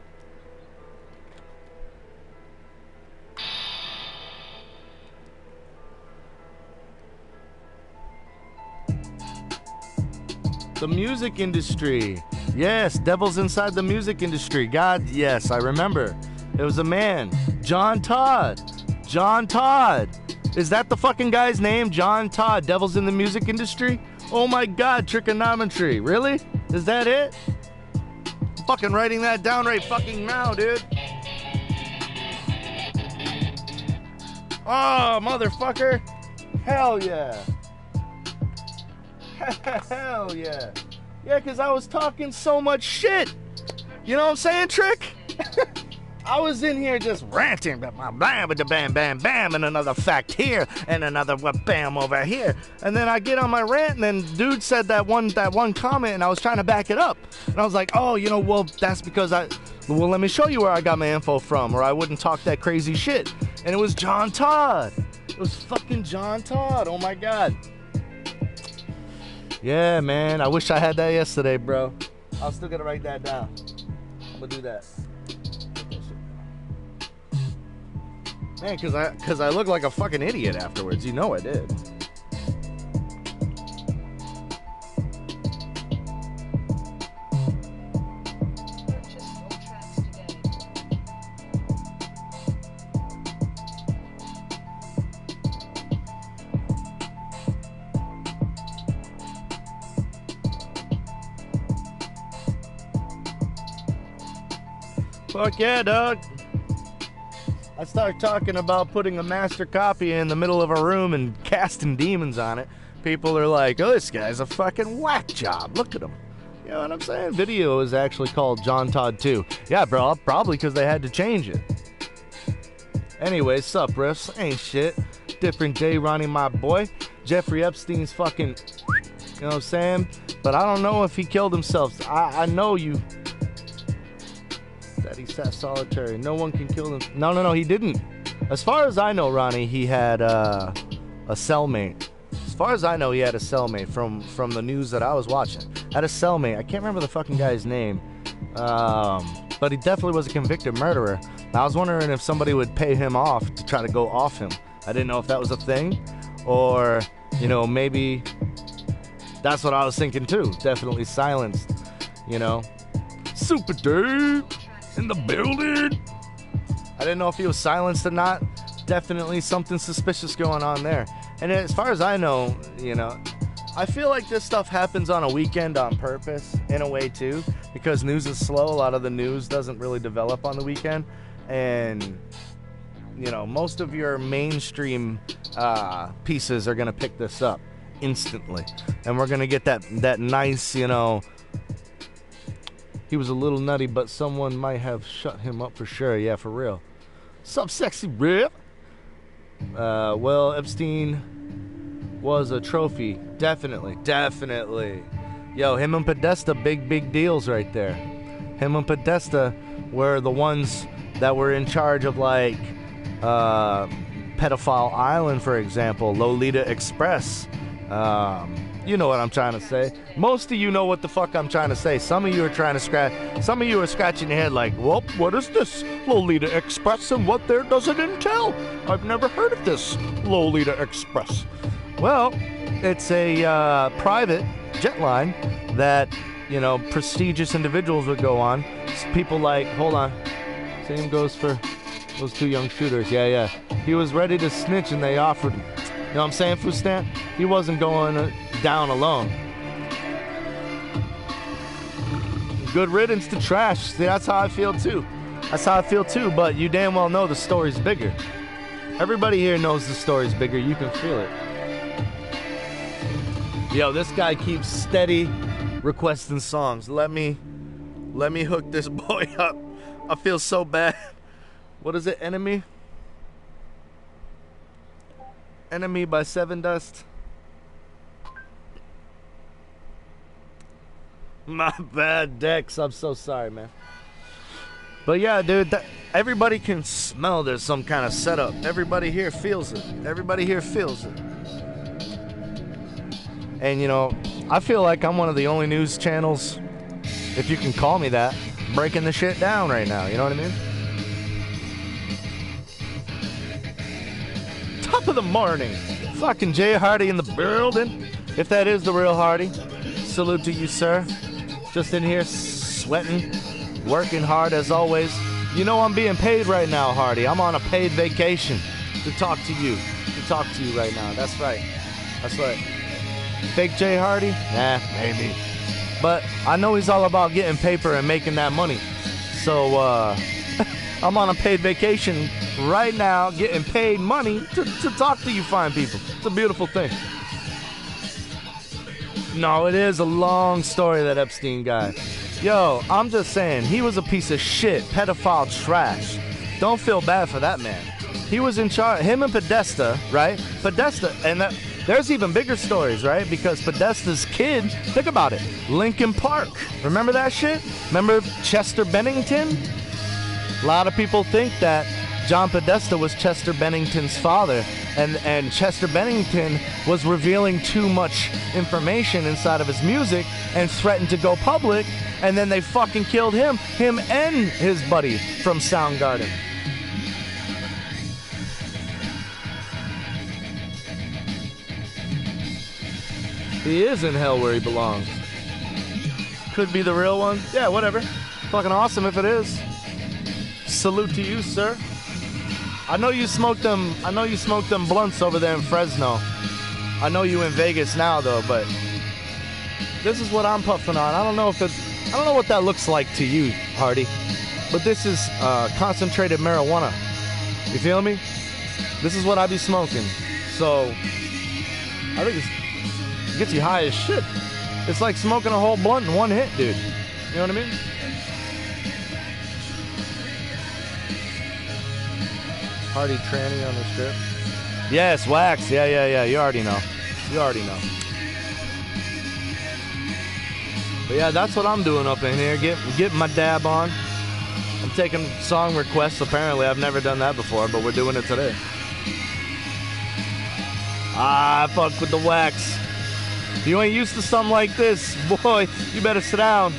The music industry. Yes, devil's inside the music industry. God, yes, I remember. It was a man. John Todd. John Todd. Is that the fucking guy's name? John Todd. Devil's in the music industry? Oh my god, trigonometry. Really? Is that it? I'm fucking writing that down right fucking now, dude. Oh, motherfucker. Hell yeah. Hell yeah. Yeah, because I was talking so much shit. You know what I'm saying, Trick? I was in here just ranting, bam, bam, bam, bam, and another fact here, and another bam over here. And then I get on my rant, and then dude said that one comment, and I was trying to back it up. And I was like, oh, well, that's because well, let me show you where I got my info from, or I wouldn't talk that crazy shit. And it was John Todd. It was fucking John Todd. Oh, my God. Yeah, man. I wish I had that yesterday, bro. I was still going to write that down. I'm going to do that. Man, because I look like a fucking idiot afterwards. You know I did. Fuck yeah, dog. I start talking about putting a master copy in the middle of a room and casting demons on it. People are like, oh, this guy's a fucking whack job. Look at him. You know what I'm saying? Video is actually called John Todd 2. Yeah, bro, probably because they had to change it. Anyways, sup, riffs? Ain't shit. Different day, Ronnie, my boy. Jeffrey Epstein's fucking, you know what I'm saying? But I don't know if he killed himself. I know you... That he sat solitary. No one can kill him. No, he didn't. As far as I know, Ronnie, he had a cellmate. As far as I know, he had a cellmate from the news that I was watching. Had a cellmate. I can't remember the fucking guy's name. But he definitely was a convicted murderer. I was wondering if somebody would pay him off to try to go off him. I didn't know if that was a thing. Or, maybe that's what I was thinking too. Definitely silenced, Super dude in the building. I didn't know if he was silenced or not. Definitely something suspicious going on there. And as far as I know, I feel like this stuff happens on a weekend on purpose in a way too, because news is slow. A lot of the news doesn't really develop on the weekend, and most of your mainstream pieces are going to pick this up. instantly. And we're going to get that nice, you know, he was a little nutty, but someone might have shut him up for sure. Yeah, for real. Sup, sexy rip? Well, Epstein was a trophy. Definitely. Yo, him and Podesta, big deals right there. Him and Podesta were the ones that were in charge of, like, Pedophile Island, for example, Lolita Express. You know what I'm trying to say. Most of you know what the fuck I'm trying to say. Some of you are scratching your head like, well, what is this Lolita Express and what there does it entail? I've never heard of this Lolita Express. Well, it's a private jet line that, you know, prestigious individuals would go on. People like, hold on, same goes for those two young shooters. Yeah. He was ready to snitch and they offered him. You know what I'm saying, Fustan? He wasn't going down alone. Good riddance to trash. See, that's how I feel too. But you damn well know the story's bigger. Everybody here knows the story's bigger. You can feel it. Yo, this guy keeps steady requesting songs. Let me hook this boy up. I feel so bad. What is it, Enemy? Enemy by Seven Dust. My bad, Dex. I'm so sorry, man. But yeah, dude, everybody can smell there's some kind of setup. Everybody here feels it. And, you know, I feel like I'm one of the only news channels, if you can call me that, breaking the shit down right now. You know what I mean? Top of the morning. Fucking Jay Hardy in the building. If that is the real Hardy. Salute to you, sir. Just in here sweating, working hard as always. You know I'm being paid right now, Hardy. I'm on a paid vacation to talk to you. Right now. That's right. Fake Jay Hardy? Nah, maybe. But I know he's all about getting paper and making that money. So, I'm on a paid vacation right now, getting paid money to talk to you fine people. It's a beautiful thing. No, it is a long story, that Epstein guy. Yo, I'm just saying, he was a piece of shit, pedophile trash. Don't feel bad for that man. He was in charge, him and Podesta, right? Podesta, and there's even bigger stories, right? Because Podesta's kid, think about it, Linkin Park. Remember that shit? Remember Chester Bennington? A lot of people think that John Podesta was Chester Bennington's father, and Chester Bennington was revealing too much information inside of his music and threatened to go public, and then they fucking killed him and his buddy from Soundgarden. He is in hell where he belongs. Could be the real one. Yeah, whatever. Fucking awesome if it is. Salute to you, sir. I know you smoked them blunts over there in Fresno. I know you in Vegas now though, but this is what I'm puffing on. I don't know what that looks like to you, Hardy. But this is concentrated marijuana. You feel me? This is what I be smoking. So I think it gets you high as shit. It's like smoking a whole blunt in one hit, dude. You know what I mean? Hardy tranny on the strip. Yes, wax. Yeah. You already know. But yeah, that's what I'm doing up in here. Getting my dab on. I'm taking song requests. Apparently, I've never done that before, but we're doing it today. I fuck with the wax. If you ain't used to something like this, boy, you better sit down.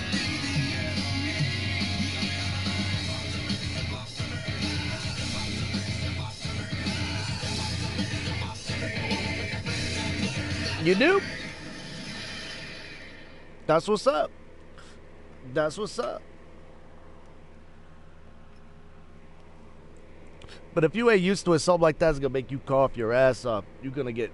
You do? That's what's up. But if you ain't used to it, something like that's gonna make you cough your ass up. You're gonna get...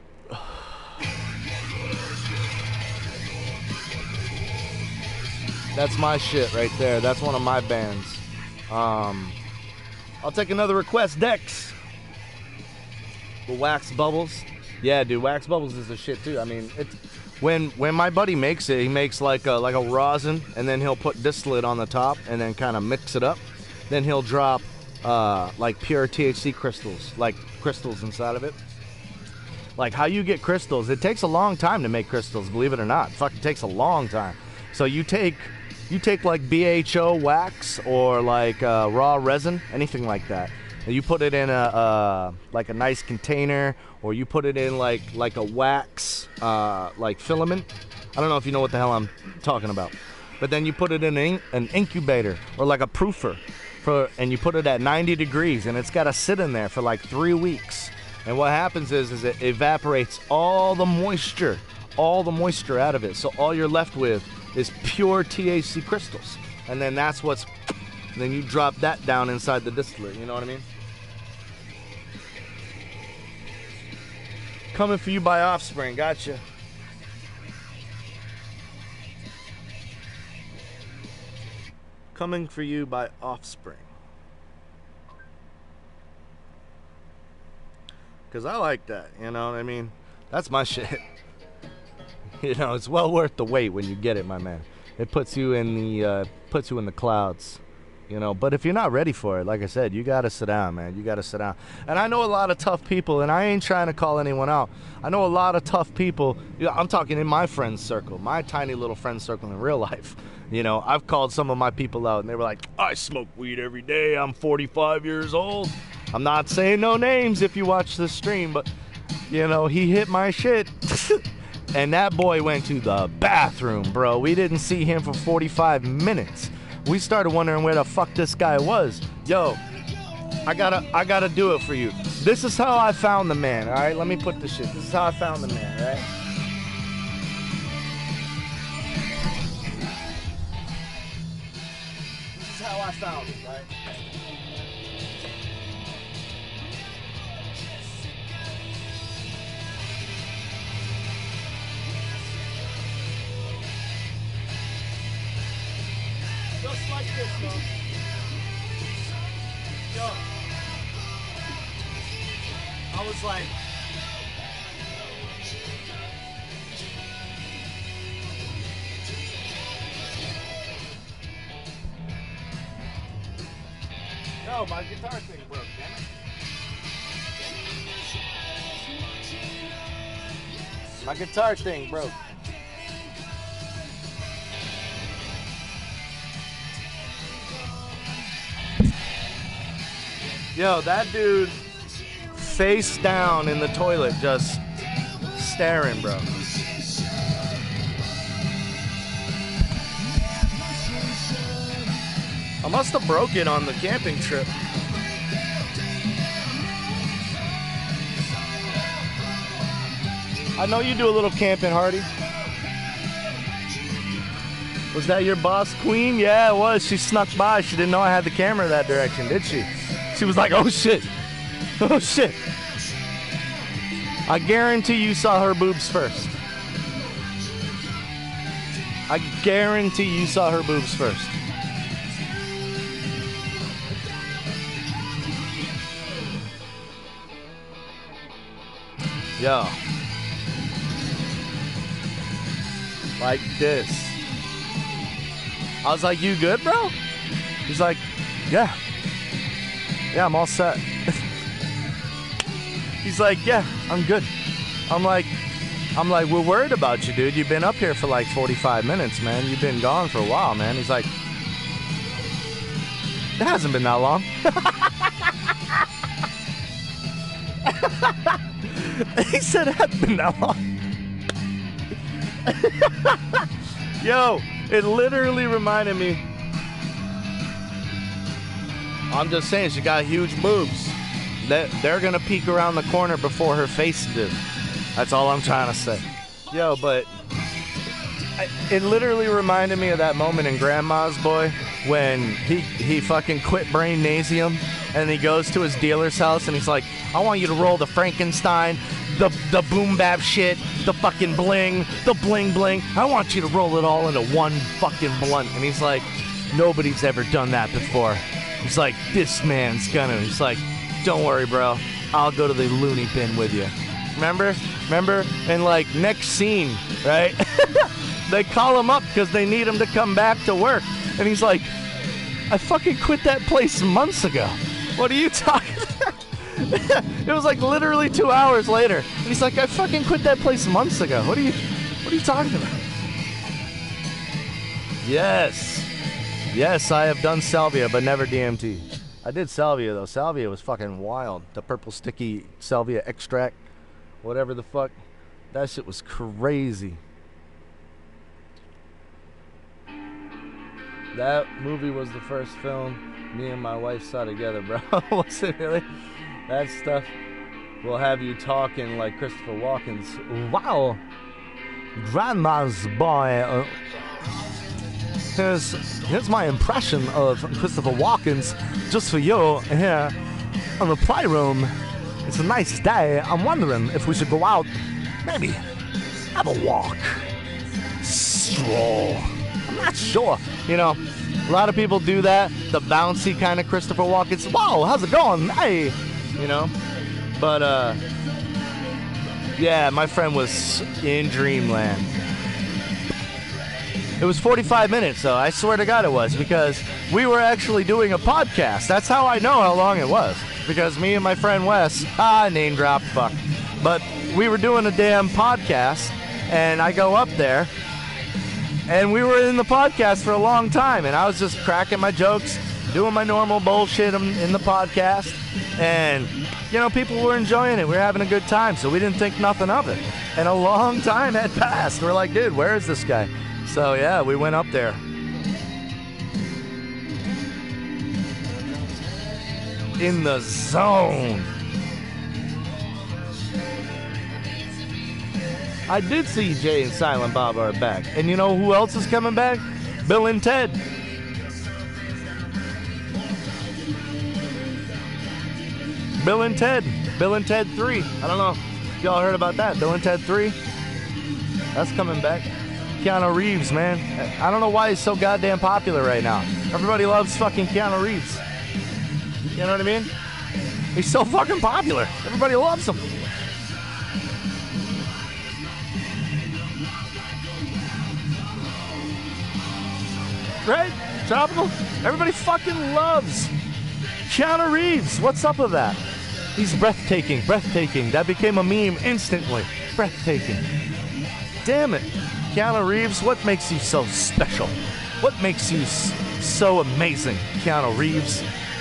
That's my shit right there. That's one of my bands. I'll take another request, Dex. The Wax Bubbles. Yeah, dude, wax bubbles is the shit too. I mean, it's when my buddy makes it, he makes like a rosin, and then he'll put distillate on the top, and then kind of mix it up. Then he'll drop like pure THC crystals, like crystals inside of it. Like how you get crystals, it takes a long time to make crystals, believe it or not. Fucking takes a long time. So you take like BHO wax or like raw resin, anything like that. And you put it in a like a nice container, or you put it in like a wax like filament. I don't know if you know what the hell I'm talking about. But then you put it in an incubator or like a proofer, and you put it at 90 degrees, and it's got to sit in there for like 3 weeks. And what happens is it evaporates all the moisture out of it. So all you're left with is pure THC crystals. And then then you drop that down inside the distillate, you know what I mean? Coming for you by Offspring, gotcha. Coming for you by Offspring. Because I like that, you know what I mean? That's my shit. You know, it's well worth the wait when you get it, my man. It puts you in the clouds, you know. But if you're not ready for it, like I said, you gotta sit down, man. You gotta sit down. And I know a lot of tough people, and I ain't trying to call anyone out. I know a lot of tough people. You know, I'm talking in my friend circle, my tiny little friend circle in real life. You know, I've called some of my people out, and they were like, I smoke weed every day. I'm 45 years old. I'm not saying no names if you watch the stream, but, you know, he hit my shit. And that boy went to the bathroom, bro. We didn't see him for 45 minutes. We started wondering where the fuck this guy was. Yo, I gotta do it for you. This is how I found the man, all right? Let me put this shit. This is how I found the man, all right? This is how I found him, right? Just like this, bro. Yo. I was like... Yo, my guitar thing broke, damn it. My guitar thing broke. Yo, that dude face down in the toilet just staring, bro. I must have broke it on the camping trip. I know you do a little camping, Hardy. Was that your boss, Queen? Yeah, it was. She snuck by. She didn't know I had the camera that direction, did she? She was like, oh shit. Oh shit. I guarantee you saw her boobs first. I guarantee you saw her boobs first. Yo. Like this. I was like, you good, bro? He's like, yeah. Yeah, I'm all set. He's like, yeah, I'm good. I'm like, we're worried about you, dude. You've been up here for like 45 minutes, man. You've been gone for a while, man. He's like, it hasn't been that long. He said it hasn't been that long. Yo, it literally reminded me. I'm just saying, she got huge boobs. They're gonna peek around the corner before her face did. That's all I'm trying to say. Yo, but it literally reminded me of that moment in Grandma's Boy when he fucking quit Brainasium and he goes to his dealer's house and he's like, I want you to roll the Frankenstein, the boom bap shit, the fucking bling, the bling bling. I want you to roll it all into one fucking blunt. And he's like, nobody's ever done that before. He's like, this man's gonna. He's like, don't worry, bro. I'll go to the loony bin with you. Remember? And like next scene, right? They call him up because they need him to come back to work. And he's like, I fucking quit that place months ago. What are you talking about? It was like literally 2 hours later. And he's like, I fucking quit that place months ago. What are you talking about? Yes. Yes, I have done salvia, but never DMT. I did salvia, though. Salvia was fucking wild. The purple sticky salvia extract, whatever the fuck. That shit was crazy. That movie was the first film me and my wife saw together, bro. Was it really? That stuff will have you talking like Christopher Walken's. Wow. Grandma's boy. Here's my impression of Christopher Walken's just for you here on the playroom. It's a nice day. I'm wondering if we should go out, maybe have a walk, stroll. I'm not sure. You know, a lot of people do that. The bouncy kind of Christopher Walken's. Wow, how's it going? Hey, you know. But yeah, my friend was in dreamland. It was 45 minutes, though. I swear to God it was, because we were actually doing a podcast. That's how I know how long it was, because me and my friend Wes, name drop, fuck. But we were doing a damn podcast, and I go up there, and we were in the podcast for a long time, and I was just cracking my jokes, doing my normal bullshit in the podcast, and, you know, people were enjoying it. We were having a good time, so we didn't think nothing of it. And a long time had passed. We're like, dude, where is this guy? So, yeah, we went up there. In the zone. I did see Jay and Silent Bob are back. And you know who else is coming back? Bill and Ted. Bill and Ted. Bill and Ted 3. I don't know if y'all heard about that. Bill and Ted 3. That's coming back. Keanu Reeves, man. I don't know why he's so goddamn popular right now. Everybody loves fucking Keanu Reeves. You know what I mean? He's so fucking popular. Everybody loves him. Right? Tropical? Everybody fucking loves Keanu Reeves. What's up with that? He's breathtaking, breathtaking. That became a meme instantly. Breathtaking. Damn it. Keanu Reeves, what makes you so special? What makes you so amazing, Keanu Reeves?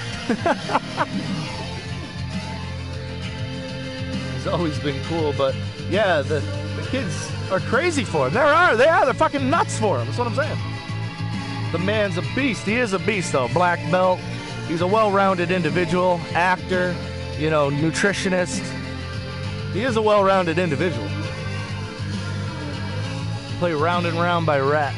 He's always been cool, but yeah, the kids are crazy for him. They're fucking nuts for him. That's what I'm saying. The man's a beast. He is a beast, though. Black belt. He's a well-rounded individual, actor, you know, nutritionist. He is a well-rounded individual. Play Round and Round by Rat.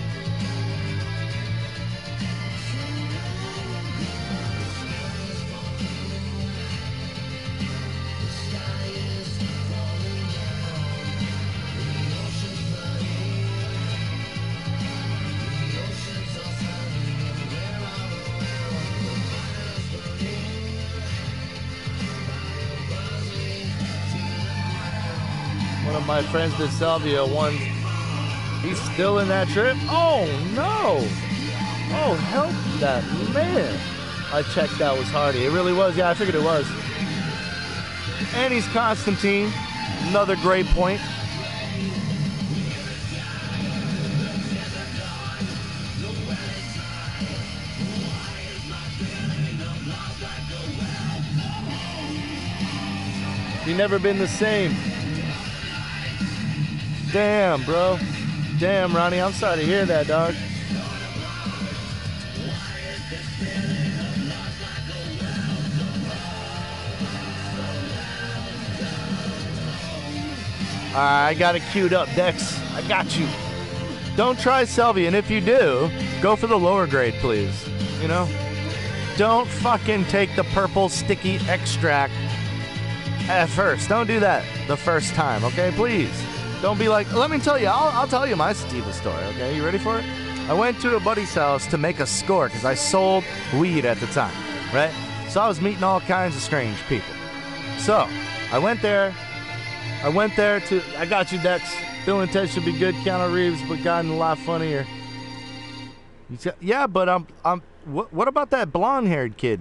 One of my friends did salvia once. He's still in that trip? Oh, no. Oh, help that man. I checked that was Hardy. It really was. Yeah, I figured it was. And he's Constantine. Another great point. He never been the same. Damn, bro. Damn, Ronnie, I'm sorry to hear that, dog. I got it queued up, Dex. I got you. Don't try salvia, and if you do, go for the lower grade, please. You know? Don't fucking take the purple sticky extract at first. Don't do that the first time, okay? Please. Don't be like, let me tell you, I'll tell you my sativa story, okay? You ready for it? I went to a buddy's house to make a score because I sold weed at the time, right? So I was meeting all kinds of strange people. So I went there, I went there to. I got you, Dex. Bill and Ted should be good. Keanu Reeves, but gotten a lot funnier. Yeah, but I'm. What about that blonde-haired kid?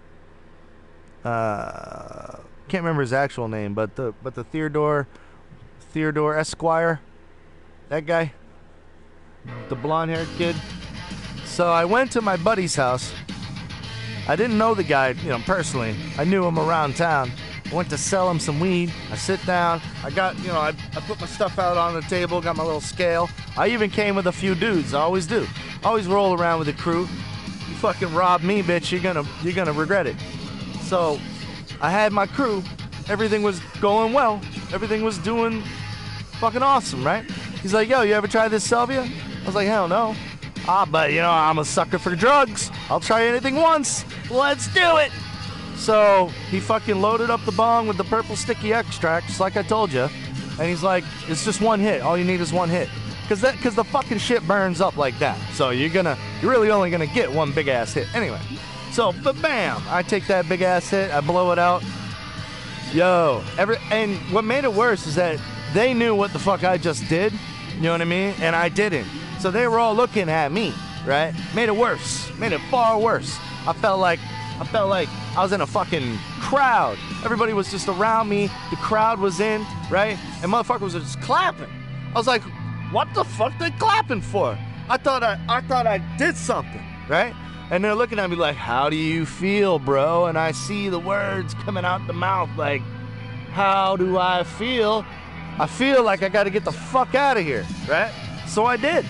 Can't remember his actual name, but the Theodore Esquire, that guy, the blonde-haired kid. So I went to my buddy's house. I didn't know the guy, personally. I knew him around town. I went to sell him some weed. I sit down. I got, I put my stuff out on the table, got my little scale. I even came with a few dudes. I always do. I always roll around with a crew. You fucking rob me, bitch, you're gonna regret it. So I had my crew. Everything was going well. Everything was doing fucking awesome, right? He's like, yo, you ever try this salvia? I was like, hell no. But I'm a sucker for drugs. I'll try anything once. Let's do it. So he fucking loaded up the bong with the purple sticky extract, just like I told you. And he's like, it's just one hit. All you need is one hit. Cause the fucking shit burns up like that. So you're really only gonna get one big ass hit. Anyway. So, but bam, I take that big ass hit, I blow it out. Yo, and what made it worse is that they knew what the fuck I just did. You know what I mean? And I didn't. So they were all looking at me, right? Made it worse. Made it far worse. I felt like I was in a fucking crowd. Everybody was just around me. The crowd was in, right? And motherfuckers were just clapping. I was like, what the fuck they clapping for? I thought I did something, right? And they're looking at me like, how do you feel, bro? And I see the words coming out the mouth like, how do I feel? I feel like I gotta get the fuck out of here, right? So I did.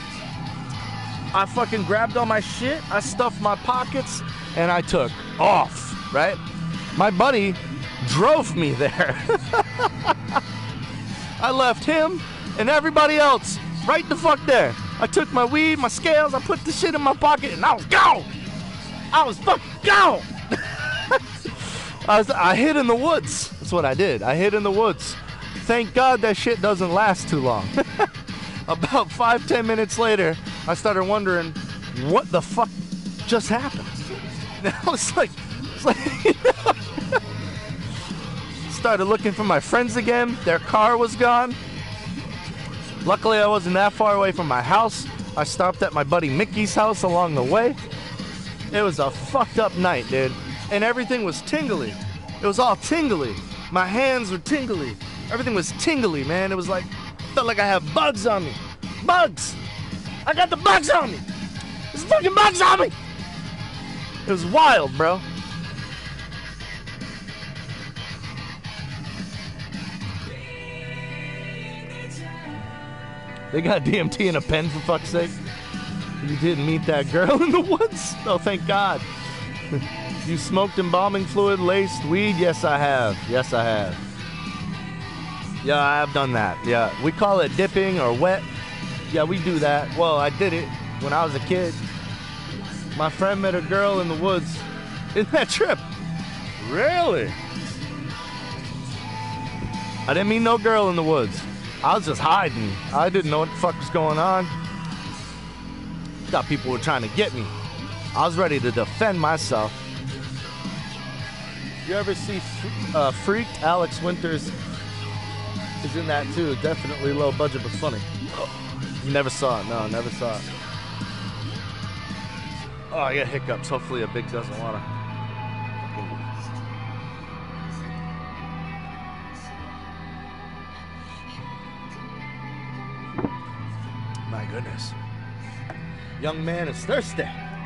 I fucking grabbed all my shit, I stuffed my pockets, and I took off, right? My buddy drove me there. I left him and everybody else right the fuck there. I took my weed, my scales, I put the shit in my pocket, and I was gone. I was fucking gone. I hid in the woods. That's what I did. I hid in the woods. Thank God that shit doesn't last too long. About 5-10 minutes later, I started wondering what the fuck just happened. And I was like started looking for my friends again. Their car was gone. Luckily, I wasn't that far away from my house. I stopped at my buddy Mickey's house along the way. It was a fucked up night, dude. And everything was tingly. It was all tingly. My hands were tingly. Everything was tingly, man. It was like, felt like I have bugs on me. Bugs! I got the bugs on me! There's fucking bugs on me! It was wild, bro. They got DMT in a pen, for fuck's sake. You didn't meet that girl in the woods? Oh, thank God. You smoked embalming fluid laced weed? Yes, I have. Yes, I have. Yeah, I have done that. Yeah, we call it dipping or wet. Yeah, we do that. Well, I did it when I was a kid. My friend met a girl in the woods in that trip. Really? I didn't meet no girl in the woods. I was just hiding. I didn't know what the fuck was going on. Thought people were trying to get me. I was ready to defend myself. You ever see Freaked? Alex Winters is in that too. Definitely low budget, but funny. You never saw it? No, never saw it. Oh, I got hiccups. Hopefully a big doesn't want to. My goodness. Young man is thirsty.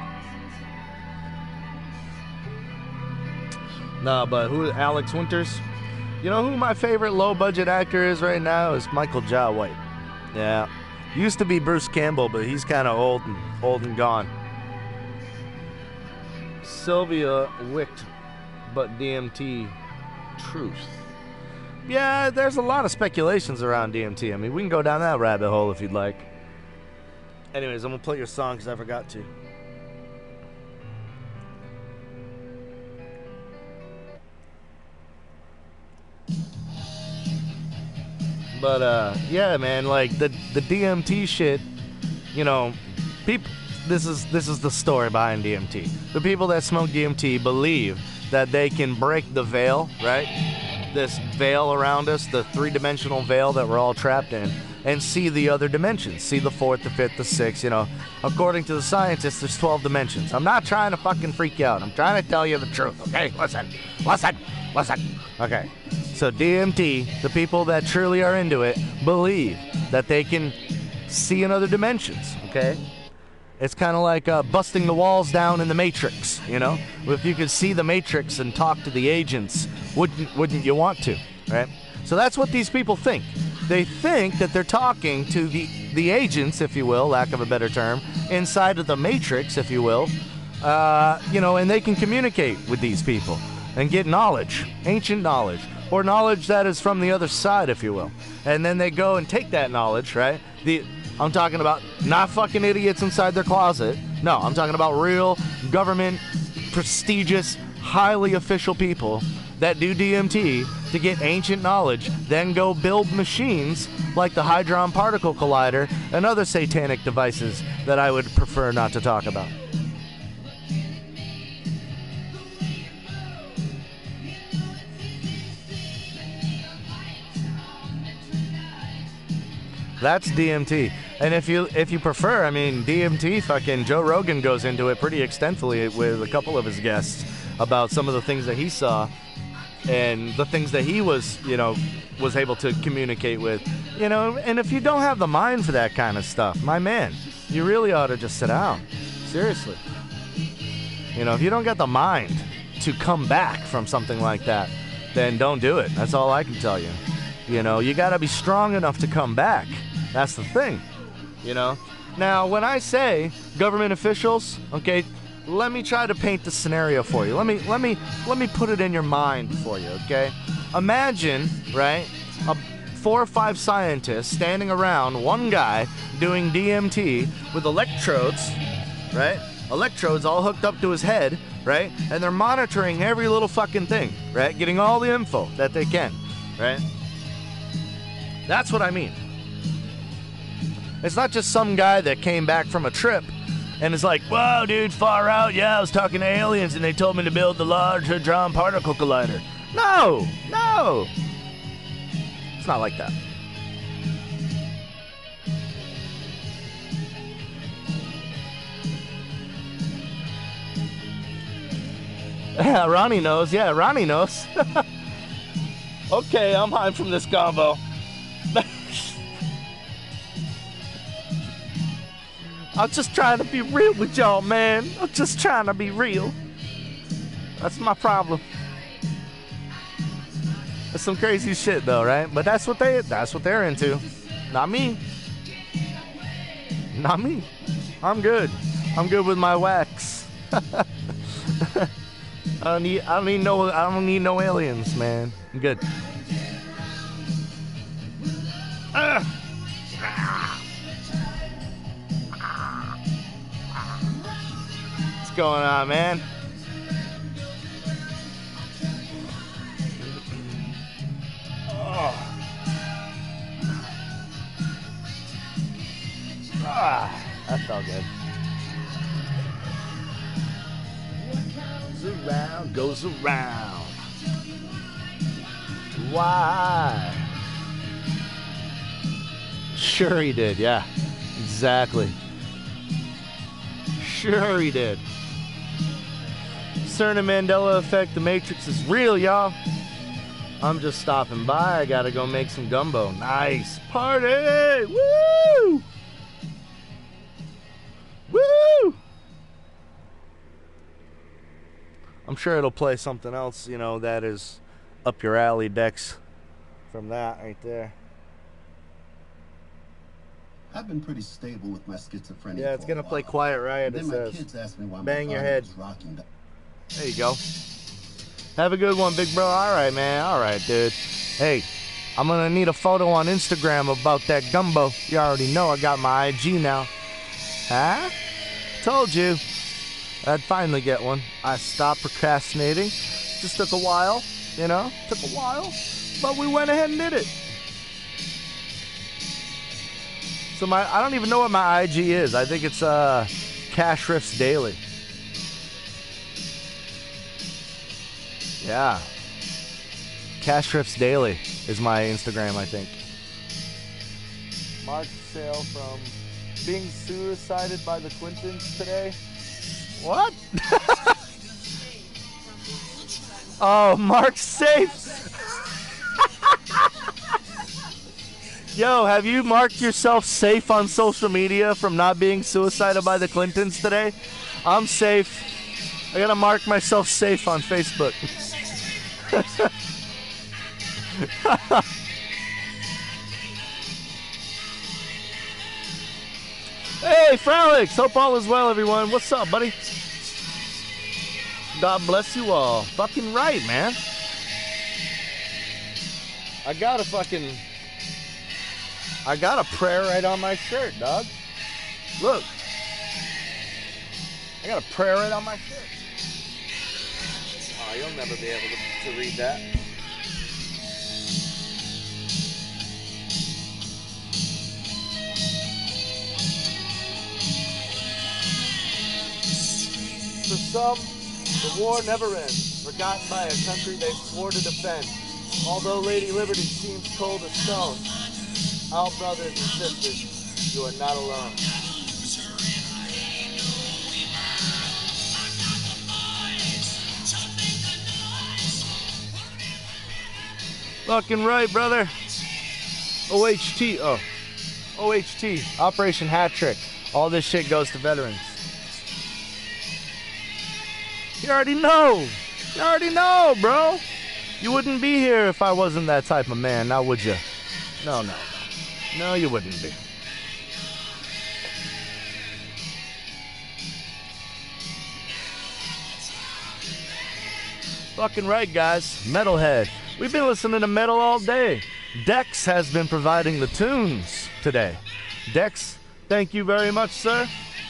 No, but who? Alex Winters? You know who my favorite low-budget actor is right now? Is Michael Jai White. Yeah. Used to be Bruce Campbell, but he's kind of old and gone. Sylvia Wicked, but DMT truth. Yeah, there's a lot of speculations around DMT. I mean, we can go down that rabbit hole if you'd like. Anyways, I'm going to play your song because I forgot to. But, yeah, man, like, the DMT shit, you know, people, this is the story behind DMT. The people that smoke DMT believe that they can break the veil, right? this veil around us, the three-dimensional veil that we're all trapped in, and see the other dimensions. See the fourth, the fifth, the sixth, you know. According to the scientists, there's 12 dimensions. I'm not trying to fucking freak you out. I'm trying to tell you the truth, okay? Listen. Okay. So DMT, the people that truly are into it, believe that they can see in other dimensions, okay? It's kind of like busting the walls down in the Matrix, you know? If you could see the Matrix and talk to the agents, wouldn't you want to, right? So that's what these people think. They think that they're talking to the agents, if you will, lack of a better term, inside of the Matrix, if you will, you know, and they can communicate with these people and get knowledge, ancient knowledge, or knowledge that is from the other side, if you will. And then they go and take that knowledge, right? I'm talking about not fucking idiots inside their closet. No, I'm talking about real government, prestigious, highly official people that do DMT to get ancient knowledge, then go build machines like the Hadron Particle Collider and other satanic devices that I would prefer not to talk about. That's DMT. And if you prefer, I mean, DMT, fucking Joe Rogan goes into it pretty extensively with a couple of his guests about some of the things that he saw and the things that he was, you know, was able to communicate with, you know. And if you don't have the mind for that kind of stuff, my man, you really ought to just sit down. Seriously. You know, if you don't got the mind to come back from something like that, then don't do it. That's all I can tell you. You know, you got to be strong enough to come back. That's the thing, you know. Now, when I say government officials, okay, let me try to paint the scenario for you. Let me put it in your mind for you, okay? Imagine, right, 4 or 5 scientists standing around one guy doing DMT with electrodes, right? Electrodes all hooked up to his head, right? And they're monitoring every little fucking thing, right? Getting all the info that they can, right? That's what I mean. It's not just some guy that came back from a trip and is like, "Whoa, dude, far out. Yeah, I was talking to aliens and they told me to build the Large Hadron Particle Collider." No. It's not like that. Yeah, Ronnie knows. Yeah, Ronnie knows. Okay, I'm high from this combo. I'm just trying to be real with y'all, man. I'm just trying to be real. That's my problem. That's some crazy shit, though, right? But that's what they're into. Not me. Not me. I'm good. I'm good with my wax. I don't need no aliens, man. I'm good. What's going on, man? That felt good. Goes around. Why? Sure he did, yeah. Exactly. Sure he did. CERN Mandela effect, the Matrix is real, y'all. I'm just stopping by. I gotta go make some gumbo. Nice. Party! Woo! Woo! I'm sure it'll play something else, you know, that is up your alley, Dex. From that right there. I've been pretty stable with my schizophrenia. Yeah, it's gonna play Quiet Riot, it says. Kids asked me why bang my your body head. was rocking. There you go. Have a good one, big bro. Alright, man. Alright, dude. Hey, I'm gonna need a photo on Instagram about that gumbo. You already know I got my IG now. Huh? Told you. I'd finally get one. I stopped procrastinating. Just took a while, you know? Took a while. But we went ahead and did it. So I don't even know what my IG is. I think it's Cash Riffs Daily. Yeah. Cash Trips Daily is my Instagram, I think. Mark Sale from being suicided by the Clintons today. What? Oh, Mark's safe. Yo, have you marked yourself safe on social media from not being suicided by the Clintons today? I'm safe. I gotta mark myself safe on Facebook. Hey, Fralix! Hope all is well, everyone. What's up, buddy? God bless you all. Fucking right, man. I got a prayer right on my shirt, dog. Look. I got a prayer right on my shirt. Oh, you'll never be able to read that. For some, the war never ends, forgotten by a country they swore to defend. Although Lady Liberty seems cold as stone, our brothers and sisters, you are not alone. Fucking right, brother. OHT, Operation Hat Trick. All this shit goes to veterans. You already know, bro. You wouldn't be here if I wasn't that type of man, now would you? No, you wouldn't be. Fucking right, guys. Metalhead. We've been listening to metal all day. Dex has been providing the tunes today. Dex, thank you very much, sir.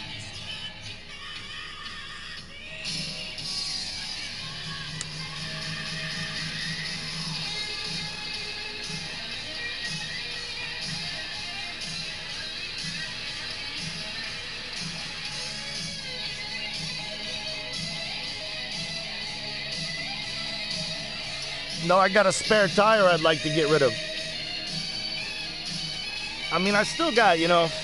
No, I got a spare tire I'd like to get rid of. I mean, I still got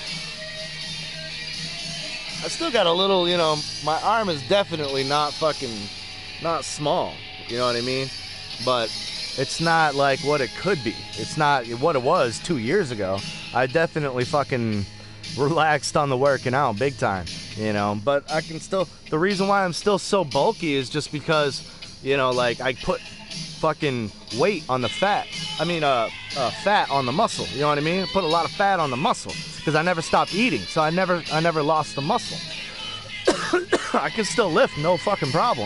a little, my arm is definitely not small, you know what I mean? But it's not like what it could be. It's not what it was 2 years ago. I definitely fucking relaxed on the working out big time, but I can still, the reason why I'm still so bulky is just because, I put fucking weight on the fat. Fat on the muscle. You know what I mean? Put a lot of fat on the muscle because I never stopped eating, so I never lost the muscle. I can still lift, no fucking problem.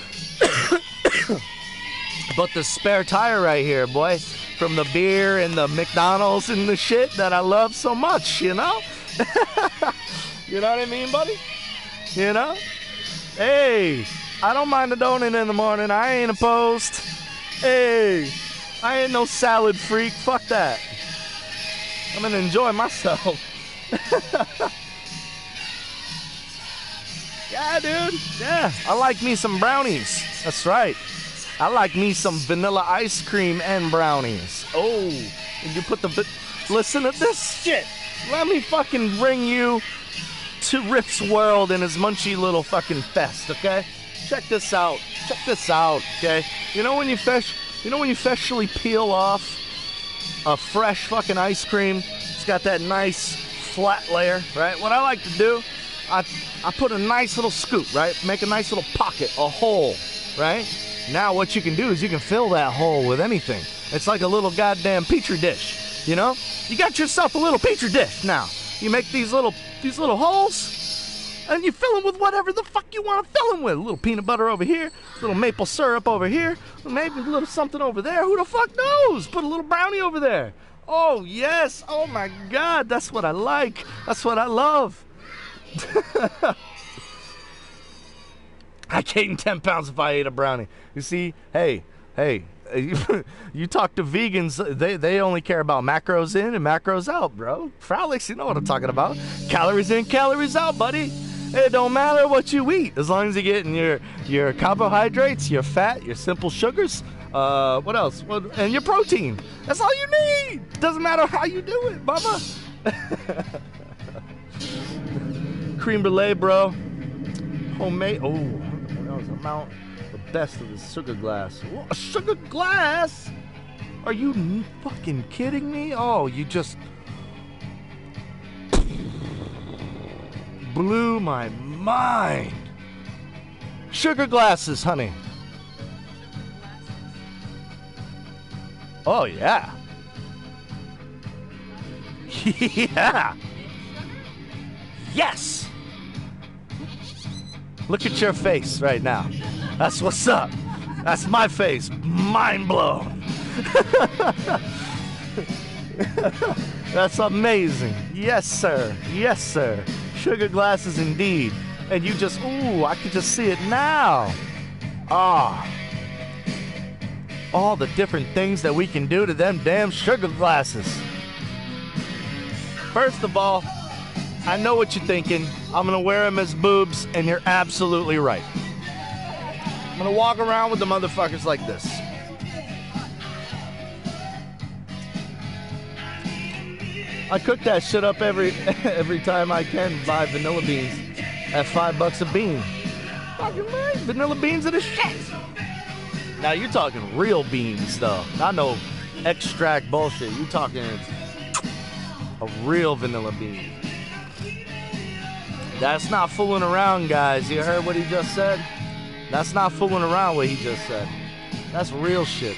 But the spare tire right here, boy, from the beer and the McDonald's and the shit that I love so much, You know what I mean, buddy? Hey, I don't mind a donut in the morning. I ain't opposed. Hey, I ain't no salad freak. Fuck that. I'm gonna enjoy myself. Yeah, dude. Yeah, I like me some brownies. That's right. I like me some vanilla ice cream and brownies. Oh, you put listen to this shit. Let me fucking bring you to Riff's world in his munchy little fucking fest, okay? Check this out, okay? You know when you freshly peel off a fresh fucking ice cream? It's got that nice flat layer, right? What I like to do, I put a nice little scoop, right? Make a nice little pocket, a hole, right? Now what you can do is you can fill that hole with anything. It's like a little goddamn petri dish, You got yourself a little petri dish now. You make these little holes, and you fill them with whatever the fuck you want to fill them with. A little peanut butter over here, a little maple syrup over here, maybe a little something over there. Who the fuck knows? Put a little brownie over there. Oh, yes. Oh, my God. That's what I like. That's what I love. I gain 10 pounds if I ate a brownie. You see, hey, you talk to vegans, they only care about macros in and macros out, bro. Fralix, you know what I'm talking about. Calories in, calories out, buddy. It don't matter what you eat, as long as you're getting your carbohydrates, your fat, your simple sugars. What else? Well, and your protein. That's all you need. Doesn't matter how you do it, mama. Cream brulee, bro. Homemade. Oh, that was the best of the sugar glass. What, a sugar glass? Are you fucking kidding me? Oh, you just blew my mind. Sugar glasses, honey. Oh, yeah. Yeah. Yes. Look at your face right now. That's what's up. That's my face. Mind blown. That's amazing. Yes, sir. Yes, sir. Sugar glasses indeed. And you just, ooh, I can just see it now. Ah. All the different things that we can do to them damn sugar glasses. First of all, I know what you're thinking. I'm going to wear them as boobs, and you're absolutely right. I'm going to walk around with the motherfuckers like this. I cook that shit up every time I can. Buy vanilla beans at $5 a bean. Fucking right, vanilla beans are the shit. Now you're talking real beans, though. Not no extract bullshit. You're talking a real vanilla bean. That's not fooling around, guys. You heard what he just said? That's not fooling around what he just said. That's real shit.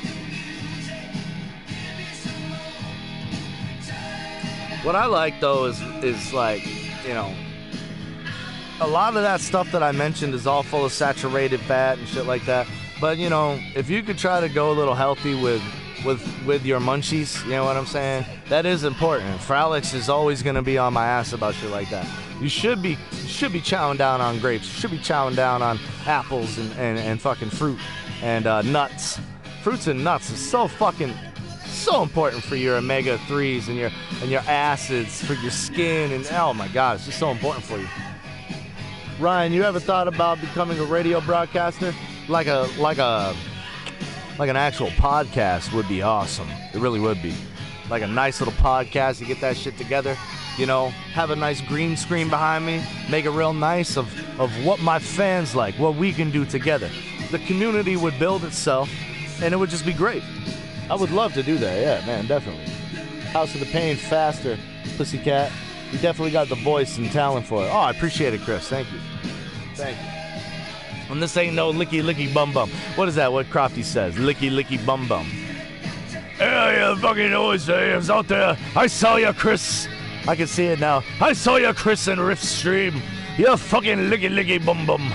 What I like, though, is like, you know, a lot of that stuff that I mentioned is all full of saturated fat and shit like that. But, you know, if you could try to go a little healthy with your munchies, you know what I'm saying? That is important. Fralix is always going to be on my ass about shit like that. You should be chowing down on grapes. You should be chowing down on apples and fucking fruit and nuts. Fruits and nuts is so important for your omega-3s and your acids for your skin, and oh my god, it's just so important for you. Ryan, you ever thought about becoming a radio broadcaster? Like an actual podcast would be awesome. It really would be. Like a nice little podcast, you get that shit together, you know, have a nice green screen behind me, make it real nice of what my fans like, what we can do together. The community would build itself, and it would just be great. I would love to do that, yeah, man, definitely. House of the Pain, faster, Pussycat. You definitely got the voice and talent for it. Oh, I appreciate it, Chris. Thank you. Thank you. And this ain't no licky licky bum bum. What is that? What Crofty says? Licky licky bum bum. Hey, you fucking always out there. I saw you, Chris. I can see it now. I saw you, Chris, in Rift Stream. You fucking licky licky bum bum.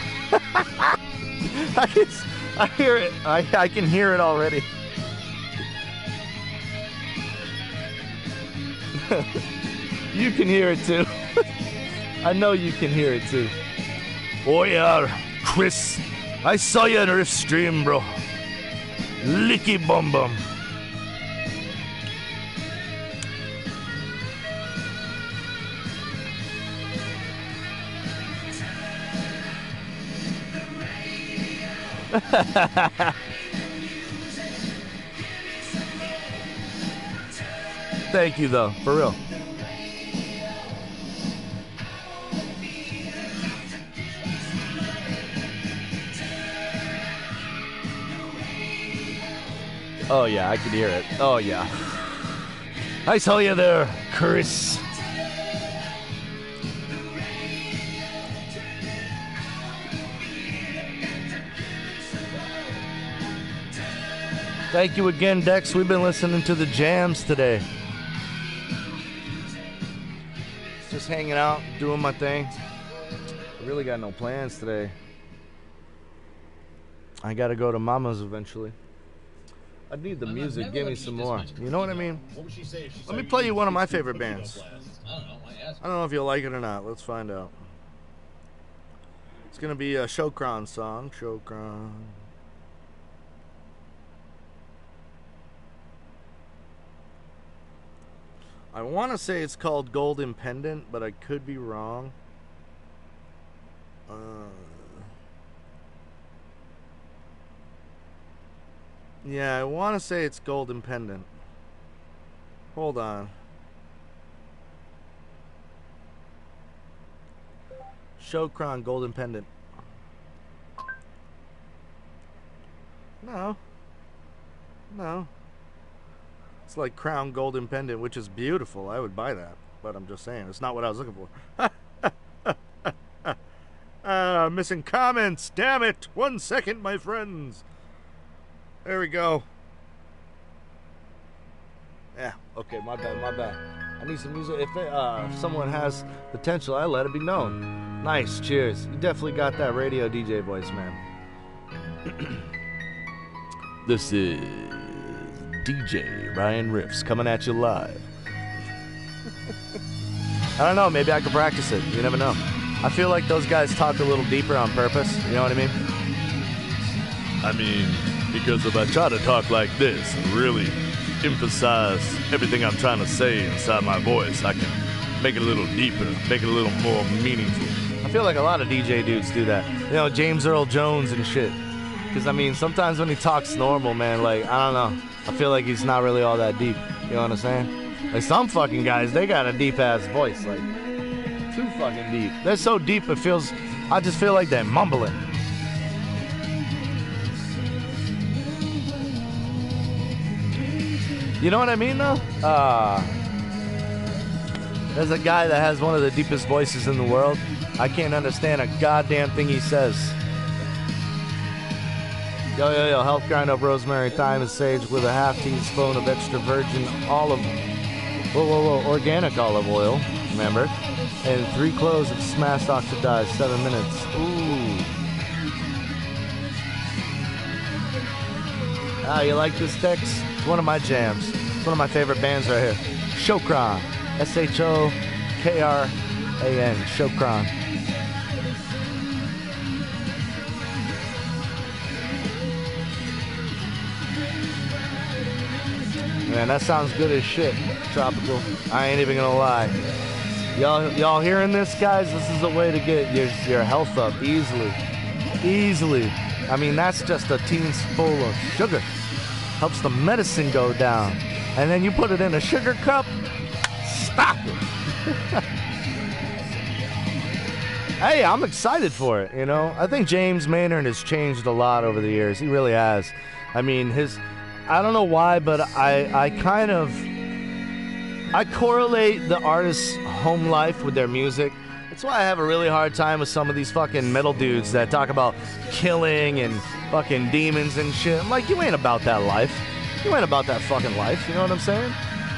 I hear it. I can hear it already. You can hear it too. I know you can hear it too. Oh yeah, Chris. I saw you in Rift Stream, bro. Licky bum bum. Thank you, though, for real. Oh, yeah, I can hear it. Oh, yeah. I saw you there, Chris. Thank you again, Dex. We've been listening to the jams today. Just hanging out, doing my thing. I really got no plans today. I gotta go to Mama's eventually. I need the music. Give me some more. You know what I mean? Let me play you one of my favorite bands. I don't know if you'll like it or not. Let's find out. It's gonna be a Shokran song. Shokran. I want to say it's called Golden Pendant, but I could be wrong. Yeah, I want to say it's Golden Pendant. Hold on. Shokron Golden Pendant. No. No. It's like Crown Golden Pendant, which is beautiful. I would buy that. But I'm just saying, it's not what I was looking for. Missing comments. Damn it. 1 second, my friends. There we go. Yeah, okay, my bad. I need some music. If someone has potential, I let it be known. Nice, cheers. You definitely got that radio DJ voice, man. This is DJ Ryan Riffs coming at you live. I don't know, maybe I could practice it. You never know. I feel like those guys talk a little deeper on purpose. You know what I mean? Because if I try to talk like this and really emphasize everything I'm trying to say inside my voice, I can make it a little deeper, make it a little more meaningful. I feel like a lot of DJ dudes do that. You know, James Earl Jones and shit. Because, I mean, sometimes when he talks normal, man, like, I don't know. I feel like he's not really all that deep. You know what I'm saying? Like, some fucking guys, they got a deep-ass voice. Like, too fucking deep. They're so deep, it feels... I just feel like they're mumbling. You know what I mean, though? There's a guy that has one of the deepest voices in the world. I can't understand a goddamn thing he says. Yo, health grind up rosemary, thyme, and sage with a half teaspoon of extra virgin olive... organic olive oil, remember? And 3 cloves of smashed oxidized, 7 minutes. Ooh. Ah, you like this, Dex? It's one of my jams. It's one of my favorite bands right here. Shokran. Shokran. Shokran. Man, that sounds good as shit. Tropical. I ain't even gonna lie. Y'all hearing this, guys? This is a way to get your health up easily. Easily. I mean, that's just a teaspoon of sugar. Helps the medicine go down. And then you put it in a sugar cup. Stop it. Hey, I'm excited for it, you know? I think James Maynard has changed a lot over the years. He really has. I mean, I don't know why, but I correlate the artist's home life with their music. That's why I have a really hard time with some of these fucking metal dudes that talk about killing and fucking demons and shit. I'm like, you ain't about that life. You ain't about that fucking life. You know what I'm saying?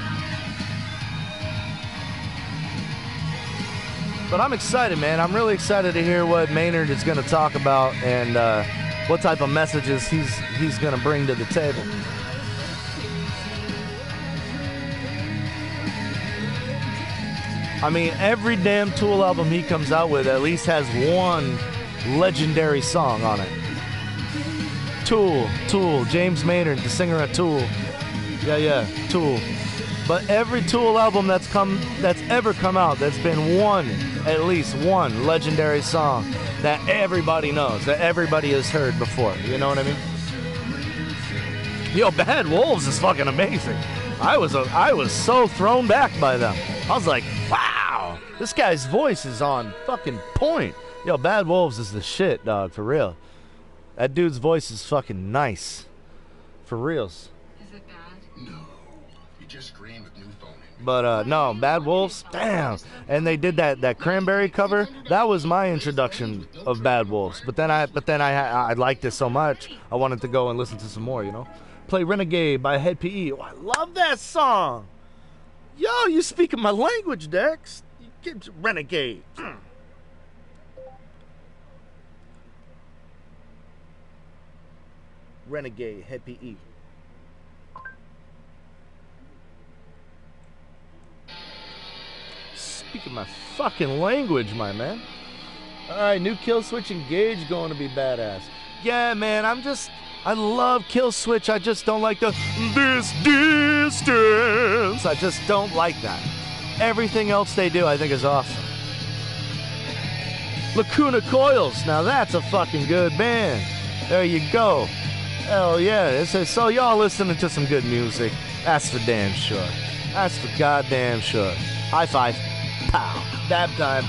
But I'm excited, man. I'm really excited to hear what Maynard is going to talk about and what type of messages he's going to bring to the table. I mean, every damn Tool album he comes out with at least has one legendary song on it. Tool, James Maynard, the singer of Tool. Yeah, Tool. But every Tool album that's ever come out, there's been at least one legendary song that everybody knows, that everybody has heard before. You know what I mean? Yo, Bad Wolves is fucking amazing. I was so thrown back by them. I was like, wow, this guy's voice is on fucking point. Yo, Bad Wolves is the shit, dog, for real. That dude's voice is fucking nice. For reals. Is it bad? No. You just screamed with new phone. But, no, Bad Wolves, damn. And they did that Cranberry cover. That was my introduction of Bad Wolves. But then I liked it so much, I wanted to go and listen to some more, you know? Play Renegade by Head PE. Oh, I love that song. Yo, you speaking my language, Dex. You get Renegade. Renegade, Head PE. Speaking my fucking language, my man. Alright, new Kill Switch Engage going to be badass. Yeah, man, I love Kill Switch. I just don't like this distance. I just don't like that. Everything else they do, I think, is awesome. Lacuna Coils. Now that's a fucking good band. There you go. Hell yeah. So y'all listening to some good music. That's for damn sure. That's for goddamn sure. High five. Pow. Dab time.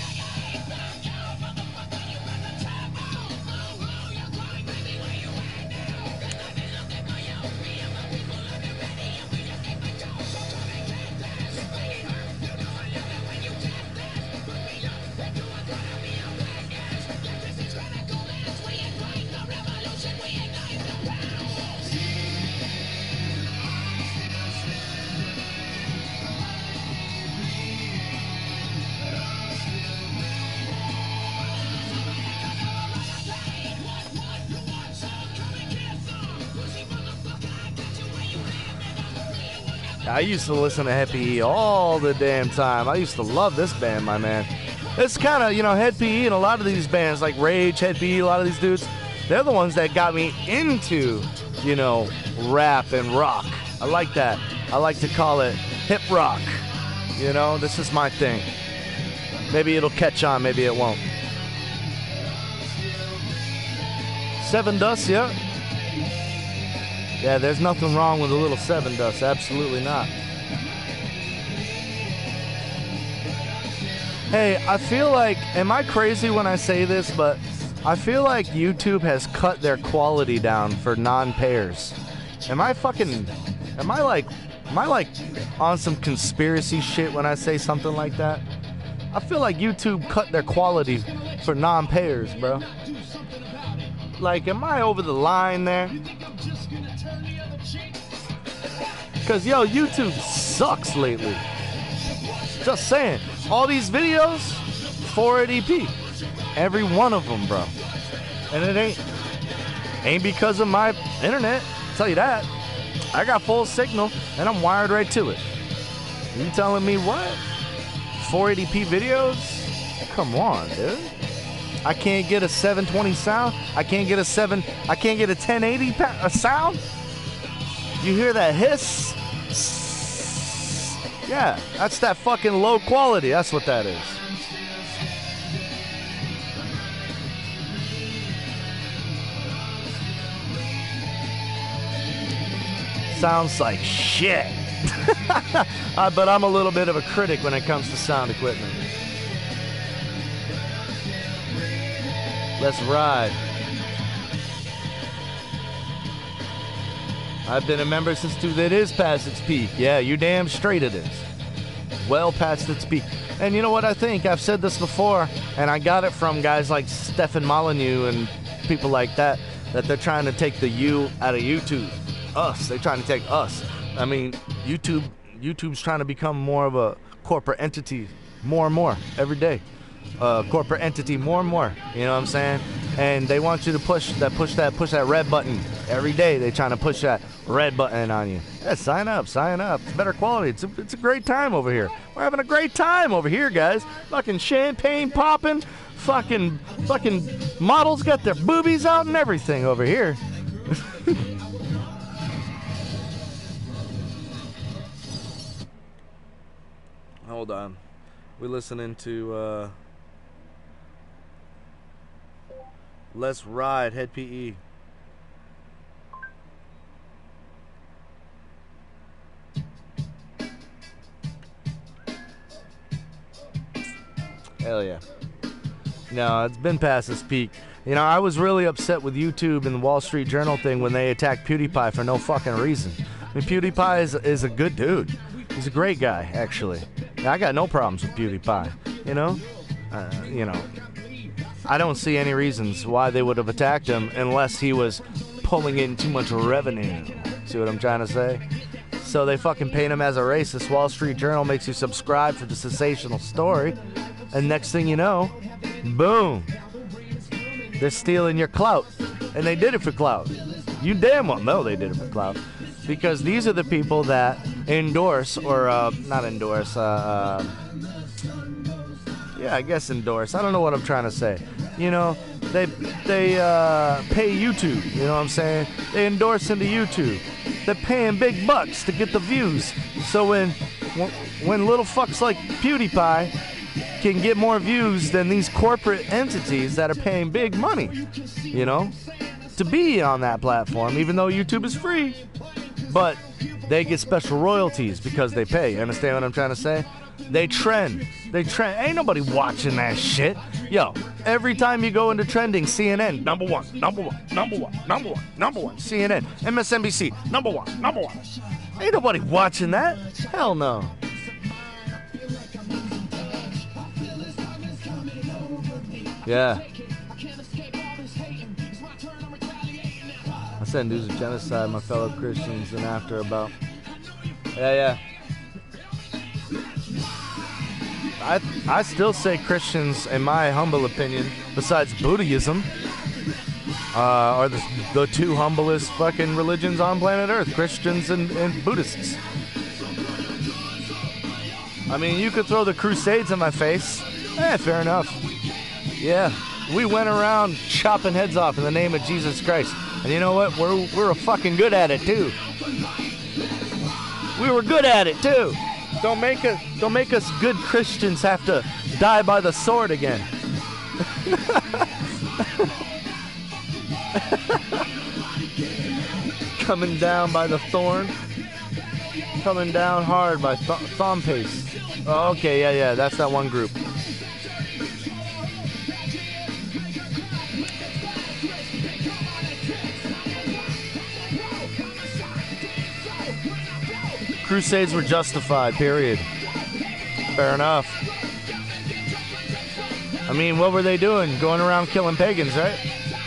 I used to listen to Head PE all the damn time. I used to love this band, my man. It's kind of, Head PE and a lot of these bands like Rage, Head PE, a lot of these dudes, they're the ones that got me into, rap and rock. I like that. I like to call it hip rock. This is my thing. Maybe it'll catch on, maybe it won't. Seven Dust, yeah. Yeah, there's nothing wrong with a little Seven Dust. Absolutely not. Hey, I feel like, am I crazy when I say this, but I feel like YouTube has cut their quality down for non-payers. Am I like on some conspiracy shit when I say something like that? I feel like YouTube cut their quality for non-payers, bro. Like, am I over the line there? Because, YouTube sucks lately. Just saying. All these videos, 480p. Every one of them, bro. And it ain't because of my internet. I'll tell you that. I got full signal, and I'm wired right to it. You telling me what? 480p videos? Come on, dude. I can't get a 720 sound. I can't get a 1080 sound. You hear that hiss? Yeah, that's that fucking low quality. That's what that is. Sounds like shit. But I'm a little bit of a critic when it comes to sound equipment. Let's ride. I've been a member since it is past its peak. Yeah, you damn straight it is. Well past its peak. And you know what I think? I've said this before, and I got it from guys like Stefan Molyneux and people like that, that they're trying to take the U out of YouTube. Us. They're trying to take us. I mean, YouTube's trying to become more of a corporate entity more and more every day. Corporate entity more and more, you know what I'm saying? And they want you to push that red button every day. They're trying to push that red button on you. Yeah, sign up. It's better quality. It's a great time over here. We're having a great time over here, guys. Fucking champagne popping, fucking models got their boobies out and everything over here. Hold on. We're listening to Let's Ride, Head PE. Hell yeah. No, it's been past its peak. I was really upset with YouTube and the Wall Street Journal thing when they attacked PewDiePie for no fucking reason. I mean, PewDiePie is a good dude. He's a great guy, actually. I got no problems with PewDiePie, I don't see any reasons why they would have attacked him unless he was pulling in too much revenue. See what I'm trying to say? So they fucking paint him as a racist. Wall Street Journal makes you subscribe for the sensational story. And next thing you know, boom. They're stealing your clout. And they did it for clout. You damn well know they did it for clout. Because these are the people that endorse, or not endorse, yeah, I guess endorse. I don't know what I'm trying to say. They pay YouTube, you know what I'm saying? They endorse into YouTube. They're paying big bucks to get the views. So when little fucks like PewDiePie can get more views than these corporate entities that are paying big money, to be on that platform, even though YouTube is free. But they get special royalties because they pay. You understand what I'm trying to say? They trend. Ain't nobody watching that shit. Yo, every time you go into trending, CNN, number one, CNN, MSNBC, number one. Ain't nobody watching that. Hell no. Yeah. I said news of genocide, my fellow Christians, and after about... Yeah. I still say Christians, in my humble opinion, besides Buddhism, are the two humblest fucking religions on planet Earth, Christians and Buddhists. I mean, you could throw the Crusades in my face. Fair enough. Yeah, we went around chopping heads off in the name of Jesus Christ. And you know what? We're fucking good at it, too. We were good at it, too. Don't make us good Christians have to die by the sword again. Coming down by the thorn. Coming down hard by thumb paste. Oh, okay, yeah, that's that one group. Crusades were justified, period. Fair enough. I mean, what were they doing? Going around killing pagans, right?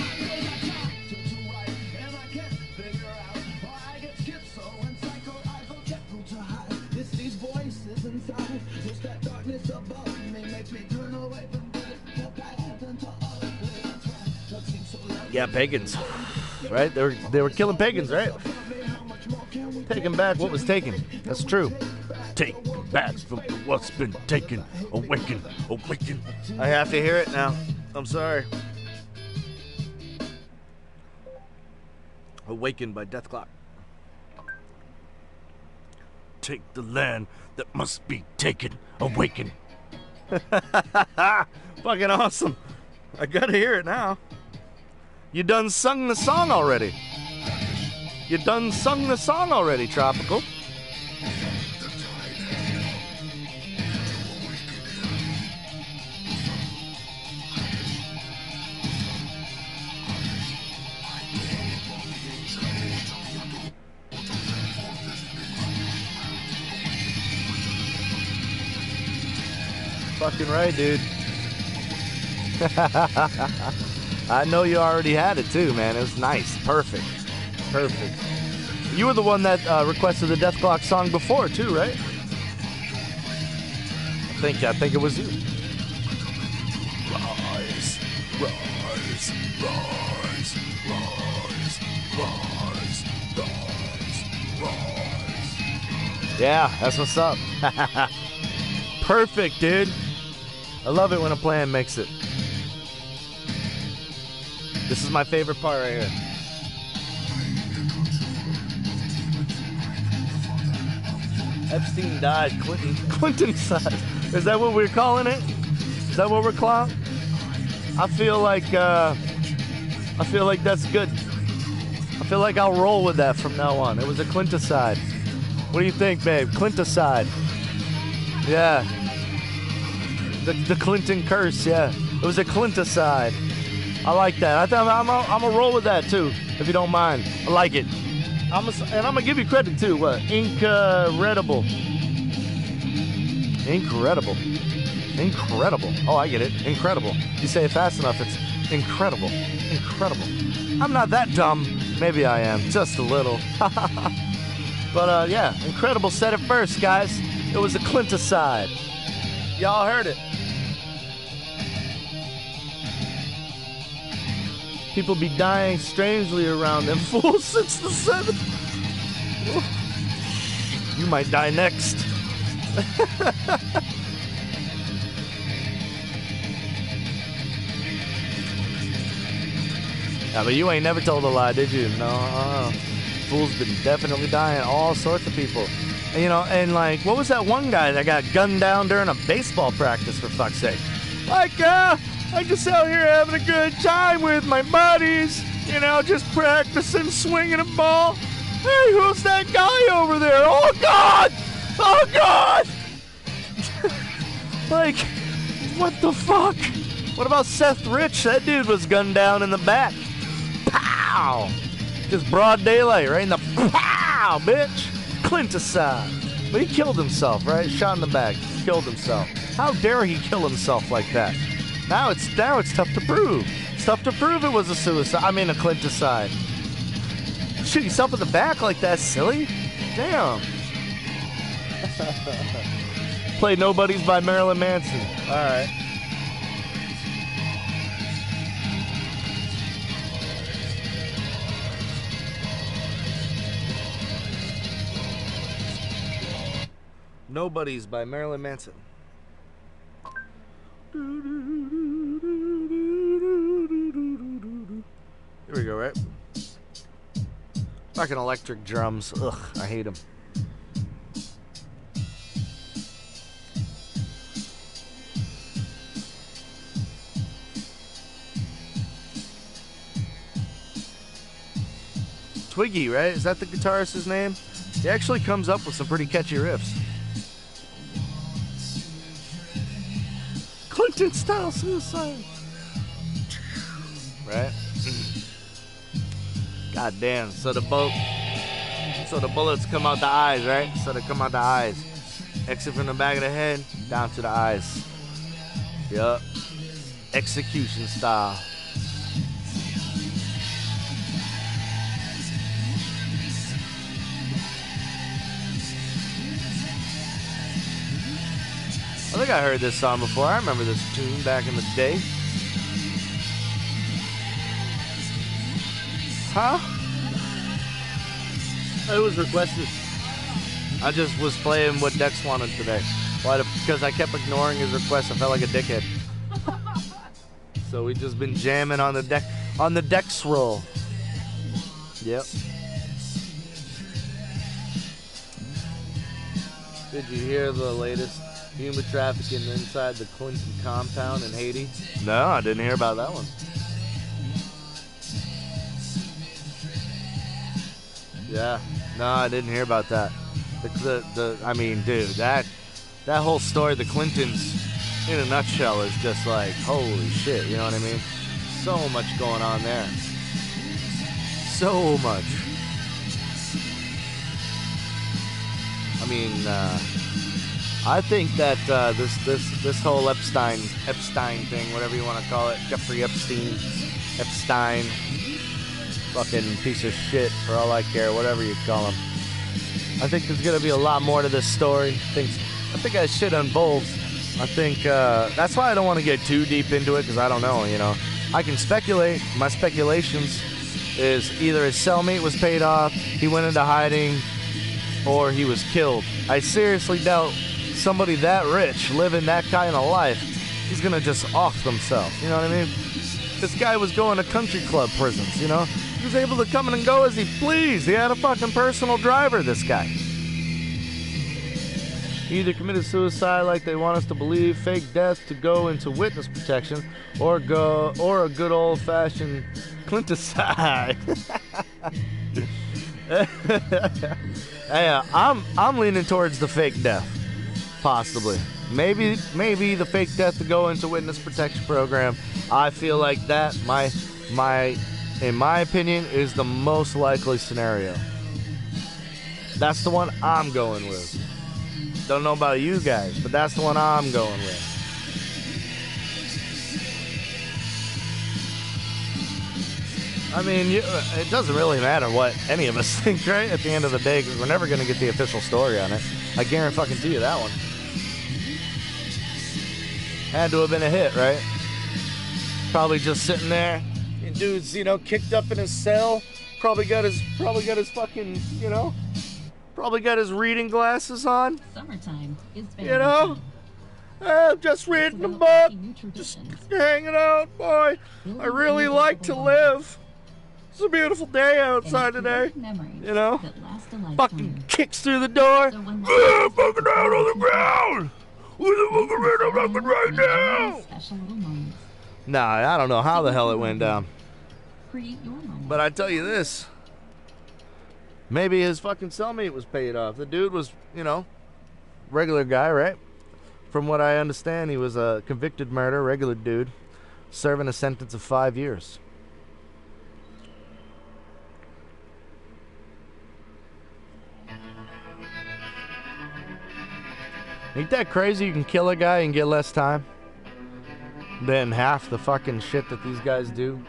Yeah, pagans. Right? They were killing pagans, right? Taking back what was taken. That's true. Take back from what's been taken. Awaken. I have to hear it now. I'm sorry. Awakened by Death Clock. Take the land that must be taken. Awaken. Fucking awesome. I gotta hear it now. You done sung the song already. Tropical. Fucking right, dude. I know you already had it too, man. It was nice. Perfect. You were the one that requested the Death Clock song before too, right? I think it was you. Rise. Yeah, that's what's up. Perfect, dude. I love it when a plan makes it. This is my favorite part right here. Epstein died. Clinton side. Is that what we're calling it? Is that what we're calling? I feel like that's good. I feel like I'll roll with that from now on. It was a Clinticide. What do you think, babe? Clinticide. Yeah. The Clinton curse. Yeah. It was a Clinticide. I like that. I'm gonna roll with that too, if you don't mind. I like it. I'm gonna give you credit too. What? Incredible. Oh, I get it. Incredible. You say it fast enough, it's incredible. I'm not that dumb. Maybe I am, just a little. But yeah, Incredible said it first, guys. It was a Clinticide. Y'all heard it. People be dying strangely around them fools since the 7th. You might die next. Yeah, but you ain't never told a lie, did you? No. Fools been definitely dying. All sorts of people. And, you know, and like, what was that one guy that got gunned down during a baseball practice, for fuck's sake? Like, I'm just out here having a good time with my buddies. You know, just practicing swinging a ball. Hey, who's that guy over there? Oh, God! Oh, God! Like, what the fuck? What about Seth Rich? That dude was gunned down in the back. Pow! Just broad daylight, right in the pow, bitch. Clinticide. But he killed himself, right? Shot in the back. Killed himself. How dare he kill himself like that? Now it's tough to prove. It's tough to prove it was a suicide. I mean a Clinticide. Shoot yourself in the back like that, silly? Damn. Play Nobodies by Marilyn Manson. All right. Nobodies by Marilyn Manson. Here we go, right? Fucking electric drums. Ugh, I hate them. Twiggy, right? Is that the guitarist's name? He actually comes up with some pretty catchy riffs. Clinton style suicide. Right? God damn. So the bullets come out the eyes, right? So they come out the eyes. Exit from the back of the head, down to the eyes. Yup. Execution style. I think I heard this song before. I remember this tune back in the day. Huh? It was requested. I just was playing what Dex wanted today. Why? Because I kept ignoring his request. I felt like a dickhead. So we just been jamming on the Dex roll. Yep. Did you hear the latest human trafficking inside the Clinton compound in Haiti? No, I didn't hear about that one. Yeah, no, I didn't hear about that. I mean, dude, that whole story, the Clintons, in a nutshell, is just like, holy shit, you know what I mean? So much going on there. So much. I mean, I think that this whole Epstein thing, whatever you want to call it, Jeffrey Epstein, fucking piece of shit for all I care, whatever you call him. I think there's gonna be a lot more to this story. I think I shit on both. I think that's why I don't want to get too deep into it, because I don't know, you know. I can speculate. My speculations is either his cellmate was paid off, he went into hiding, or he was killed. I seriously doubt somebody that rich, living that kind of life, he's gonna just off themselves, you know what I mean? This guy was going to country club prisons, you know? He was able to come in and go as he pleased. He had a fucking personal driver, this guy. He either committed suicide like they want us to believe, fake death to go into witness protection, or a good old-fashioned Clinticide. Hey, I'm leaning towards the fake death, possibly. Maybe the fake death to go into witness protection program. I feel like that, in my opinion, is the most likely scenario. That's the one I'm going with. Don't know about you guys, but that's the one I'm going with. I mean, it doesn't really matter what any of us think, right? At the end of the day, because we're never going to get the official story on it. I guarantee you that one. Had to have been a hit, right? Probably just sitting there. And dude's, you know, kicked up in his cell. Probably got his fucking, you know, probably got his reading glasses on. Summertime is you know? I'm just reading a book. Just hanging out, boy. I really like to live. It's a beautiful day outside today. You know? Fucking kicks through the door. Fucking out on the ground. Who the fuck is right now? Nah, I don't know how the hell it went down. Create your moment. But I tell you this, maybe his fucking cellmate was paid off. The dude was, you know, regular guy, right? From what I understand, he was a convicted murderer, regular dude, serving a sentence of 5 years. Ain't that crazy? You can kill a guy and get less time than half the fucking shit that these guys do.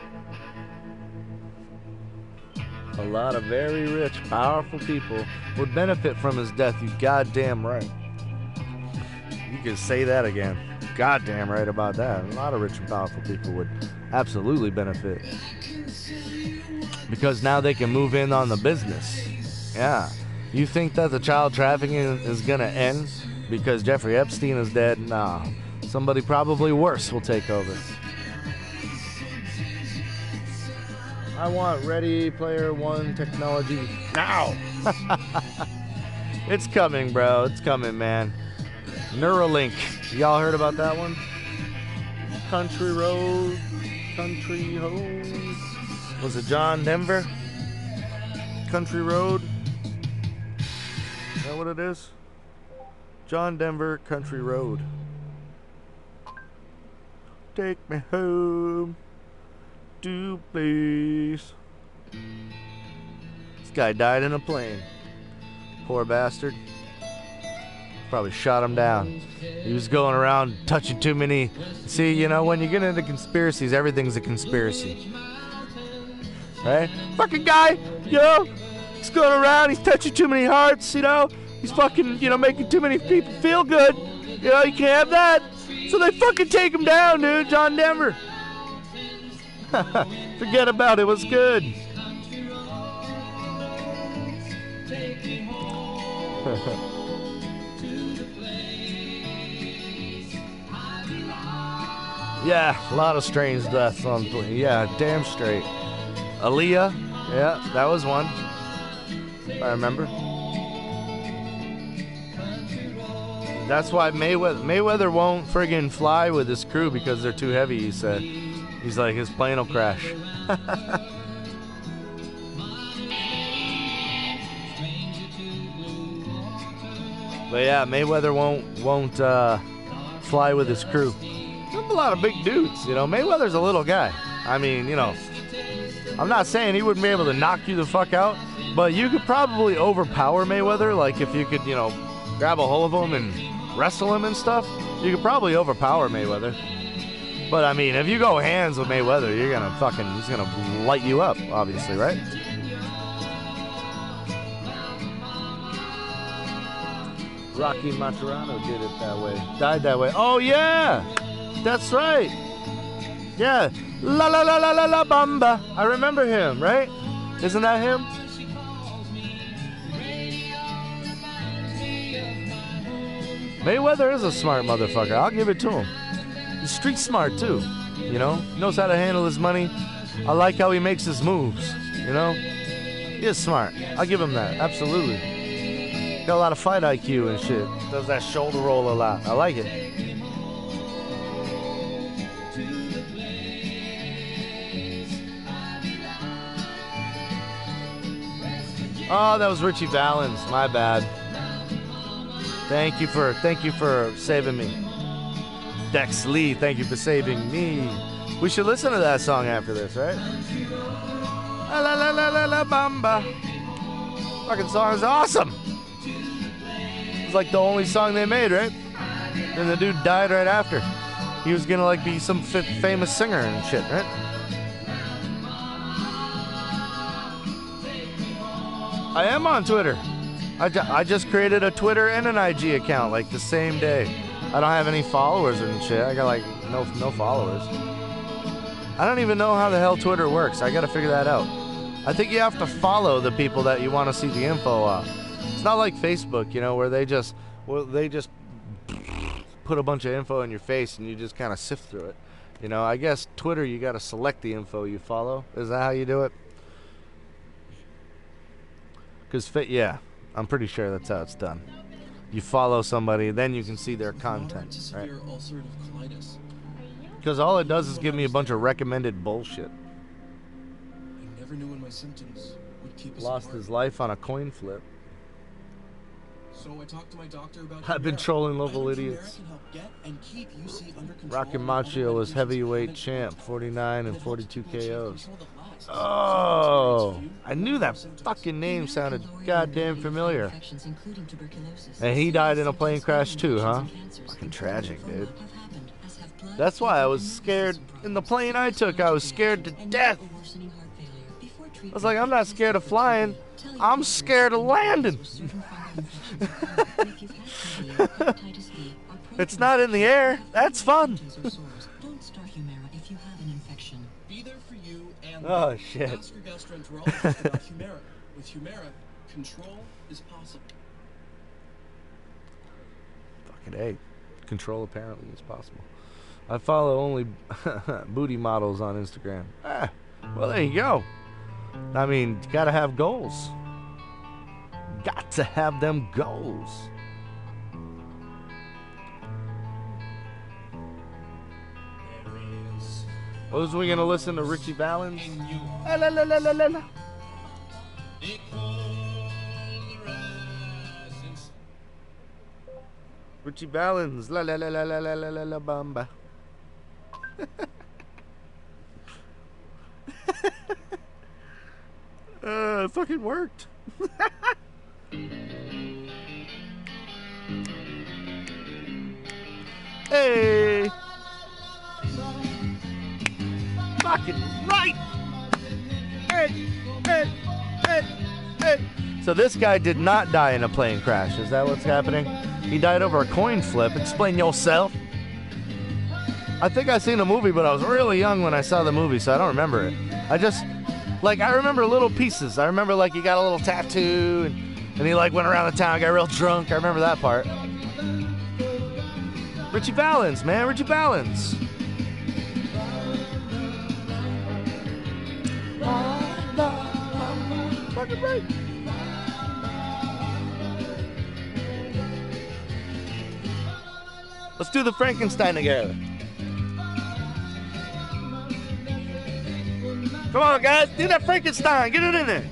A lot of very rich, powerful people would benefit from his death. You goddamn right. You can say that again. Goddamn right about that. A lot of rich and powerful people would absolutely benefit. Because now they can move in on the business. Yeah. You think that the child trafficking is going to end because Jeffrey Epstein is dead? Nah. Somebody probably worse will take over. I want Ready Player One technology now. It's coming, bro. It's coming, man. Neuralink. Y'all heard about that one? Country Road. Country Road. Was it John Denver? Country Road. Is that what it is? John Denver Country Road. Take me home to place. This guy died in a plane. Poor bastard. Probably shot him down. He was going around touching too many. See, you know, when you get into conspiracies, everything's a conspiracy. Right? Fucking guy, you know, he's going around, he's touching too many hearts, you know. He's fucking, you know, making too many people feel good. You know, you can't have that. So they fucking take him down, dude. John Denver. Forget about it. It was good. Yeah, a lot of strange deaths on. Yeah, damn straight. Aaliyah. Yeah, that was one. I remember. That's why Mayweather won't friggin' fly with his crew because they're too heavy, he said. He's like, his plane will crash. But yeah, Mayweather won't fly with his crew. There's a lot of big dudes, you know. Mayweather's a little guy. I mean, you know, I'm not saying he wouldn't be able to knock you the fuck out, but you could probably overpower Mayweather. Like if you could, you know, grab a hold of him and wrestle him and stuff, you could probably overpower Mayweather. But I mean, if you go hands with Mayweather, you're gonna he's gonna light you up, obviously, right? Rocky Marciano did it that way. Died that way. Oh yeah! That's right! Yeah. La la la la la la bamba. I remember him, right? Isn't that him? Mayweather is a smart motherfucker. I'll give it to him. He's street smart too, you know? He knows how to handle his money. I like how he makes his moves, you know? He is smart. I'll give him that, absolutely. Got a lot of fight IQ and shit. Does that shoulder roll a lot. I like it. Oh, that was Richie Valens. My bad. Thank you for saving me. Dex Lee, thank you for saving me. We should listen to that song after this, right? La la la la la bamba. Fucking song is awesome. It's like the only song they made, right? And the dude died right after. He was gonna like be some famous singer and shit, right? I am on Twitter. I just created a Twitter and an IG account like the same day. I don't have any followers and shit. I got like no followers. I don't even know how the hell Twitter works. I gotta figure that out. I think you have to follow the people that you want to see the info of. It's not like Facebook, you know, where they just put a bunch of info in your face and you just kind of sift through it. You know, I guess Twitter, you gotta select the info you follow. Is that how you do it? Because, yeah, I'm pretty sure that's how it's done. You follow somebody, then you can see their content, right? Because all it does is give me a bunch of recommended bullshit. never knew when my symptoms would keep us Lost apart. his life on a coin flip. So I talked to my doctor about I've been Humira. trolling local I learned idiots. Humira can help get and keep UC under control. Rocky and Macchio was other medications heavyweight haven't champ, worked. 49 and It helps 42 people achieve KOs. control that lasts. Oh, So I knew that fucking name sounded goddamn familiar. Infections, including tuberculosis. And he died in a plane Symptoms crash too, huh? of cancers, Fucking including tragic, lymphoma, dude. have happened, as have blood, That's why I was kidney, and scared nervous system in the problems. plane I took. I was scared to And death. a worsening heart failure. Before I was like, I'm not scared of flying. tell your I'm doctor scared of if landing. certain fungal infections occur. And if you've had polio, hepatitis B, or It's not in the air. That's fun. symptoms or sores, don't start Humira if you have an infection. Be there for you and Oh, them. shit. Ask your gastroenterologist about Humira. With Humira, control is possible. Fucking A. Control apparently is possible. I follow only booty models on Instagram. Ah, well, there you go. I mean, you gotta have goals. Got to have them goals. Was we gonna listen to Richie Valens? La, la, la, la, la, la, la. Richie Valens, la la la la la la la la la bamba. It fucking worked. Hey, fucking right. Hey, hey, hey, hey. So this guy did not die in a plane crash. Is that what's happening? He died over a coin flip. Explain yourself. I think I seen a movie, but I was really young when I saw the movie, so I don't remember it. I remember little pieces. I remember, like, he got a little tattoo, and he, like, went around the town, got real drunk. I remember that part. Richie Valens, man. Richie Valens. Fucking right. Let's do the Frankenstein together. Come on, guys. Do that Frankenstein. Get it in there.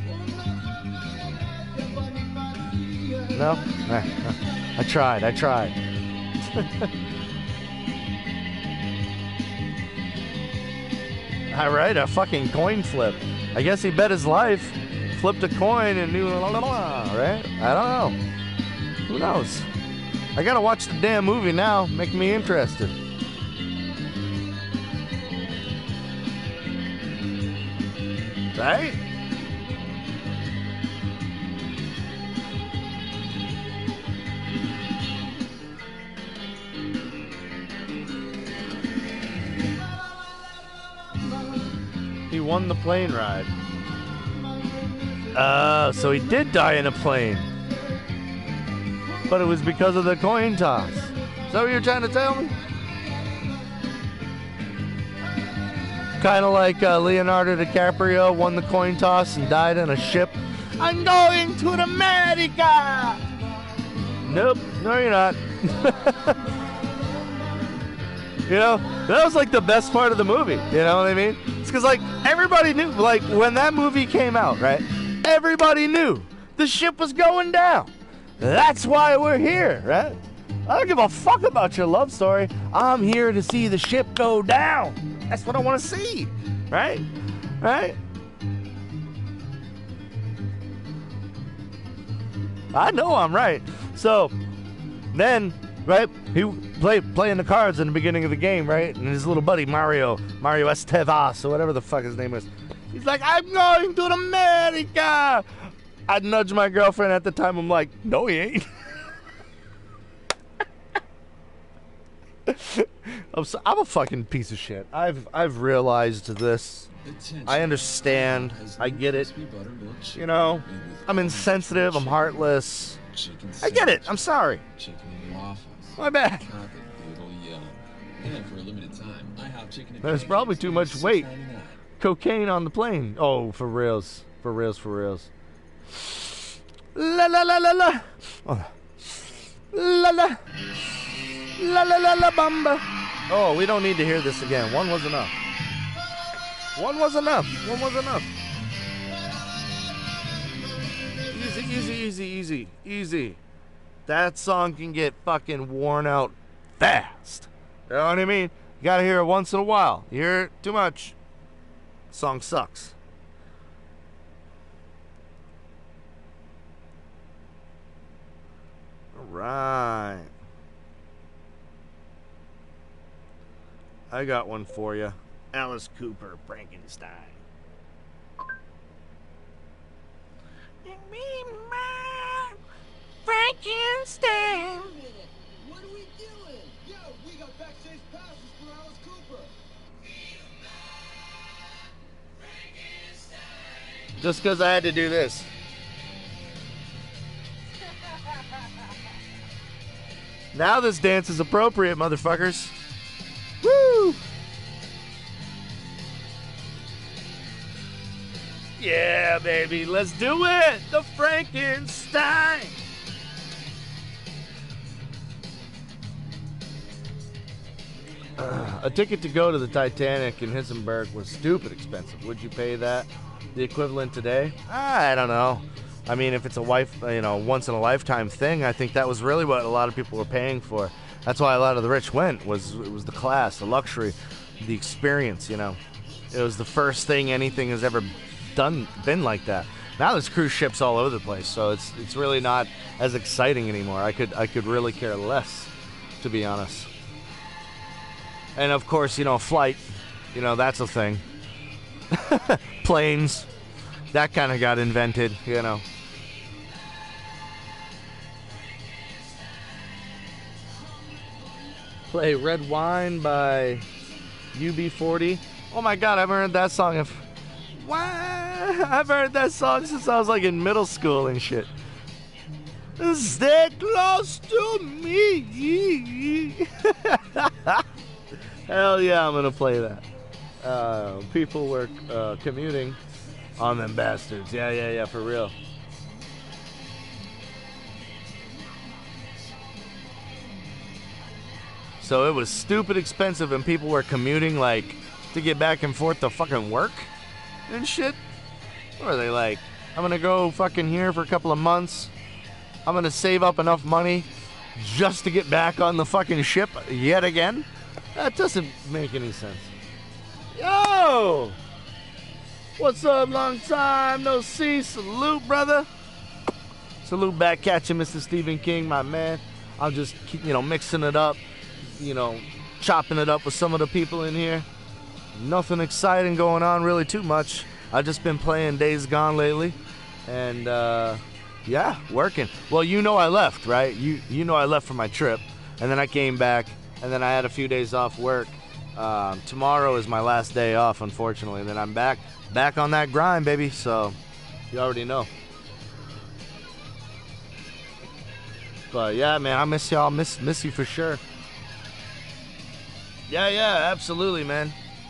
No? I tried. All right, a fucking coin flip. I guess he bet his life, flipped a coin, and knew, right? I don't know. Who knows? I gotta watch the damn movie now. Make me interested. Right? He won the plane ride. So he did die in a plane. But it was because of the coin toss. Is that what you're trying to tell me? Kind of like Leonardo DiCaprio won the coin toss and died in a ship. I'm going to America! Nope, no you're not. You know, that was like the best part of the movie. You know what I mean? It's because, like, everybody knew, like, when that movie came out, right? Everybody knew the ship was going down. That's why we're here, right? I don't give a fuck about your love story. I'm here to see the ship go down. That's what I want to see, right? Right? I know I'm right. So, then, right, he playing the cards in the beginning of the game, right? And his little buddy, Mario Estevas, or whatever the fuck his name is. He's like, I'm going to America. I'd nudge my girlfriend at the time. I'm like, no, he ain't. I'm a fucking piece of shit. I've realized this. I understand. I get it. You know, I'm insensitive. I'm heartless. I get it. I'm sorry. My bad. There's probably too much weight. Cocaine on the plane. Oh, for reals. For reals, for reals. La la la la la. Oh. La la. La la la la bamba. Oh, we don't need to hear this again. One was enough. One was enough. One was enough. Easy. That song can get fucking worn out fast. You know what I mean? You gotta hear it once in a while. You hear it too much, song sucks. Alright. I got one for you. Alice Cooper, Frankenstein. Frankenstein. What are we doing? Yo, we got backstage passes for Alice Cooper. Just because I had to do this. Now this dance is appropriate, motherfuckers. Woo! Yeah, baby, let's do it! The Frankenstein! A ticket to go to the Titanic in Hissenberg was stupid expensive. Would you pay that? The equivalent today? I don't know. I mean, if it's a once in a lifetime thing, I think that was really what a lot of people were paying for. That's why a lot of the rich went. It was the class, the luxury, the experience. You know, it was the first thing anything has ever been like that. Now there's cruise ships all over the place, so it's really not as exciting anymore. I could really care less, to be honest. And of course, flight, that's a thing. Planes, that kind of got invented, Play Red Wine by UB40. Oh my God, I haven't heard that song. I've heard that song since I was like in middle school and shit. Stay close to me. Hell yeah, I'm gonna play that. People were commuting on them bastards. Yeah, for real. So it was stupid expensive and people were commuting like to get back and forth to fucking work and shit. What are they like? I'm gonna go fucking here for a couple of months. I'm gonna save up enough money just to get back on the fucking ship yet again? That doesn't make any sense. Yo! What's up, long time no see? Salute, brother. Salute back at you, Mr. Stephen King, my man. I'm just, mixing it up, chopping it up with some of the people in here. Nothing exciting going on really too much. I've just been playing Days Gone lately. And, yeah, working. Well, I left, right? You I left for my trip. And then I came back. And then I had a few days off work. Tomorrow is my last day off, unfortunately. And then I'm back on that grind, baby. So, you already know. But, yeah, man, I miss y'all. Miss you for sure. Yeah, absolutely, man.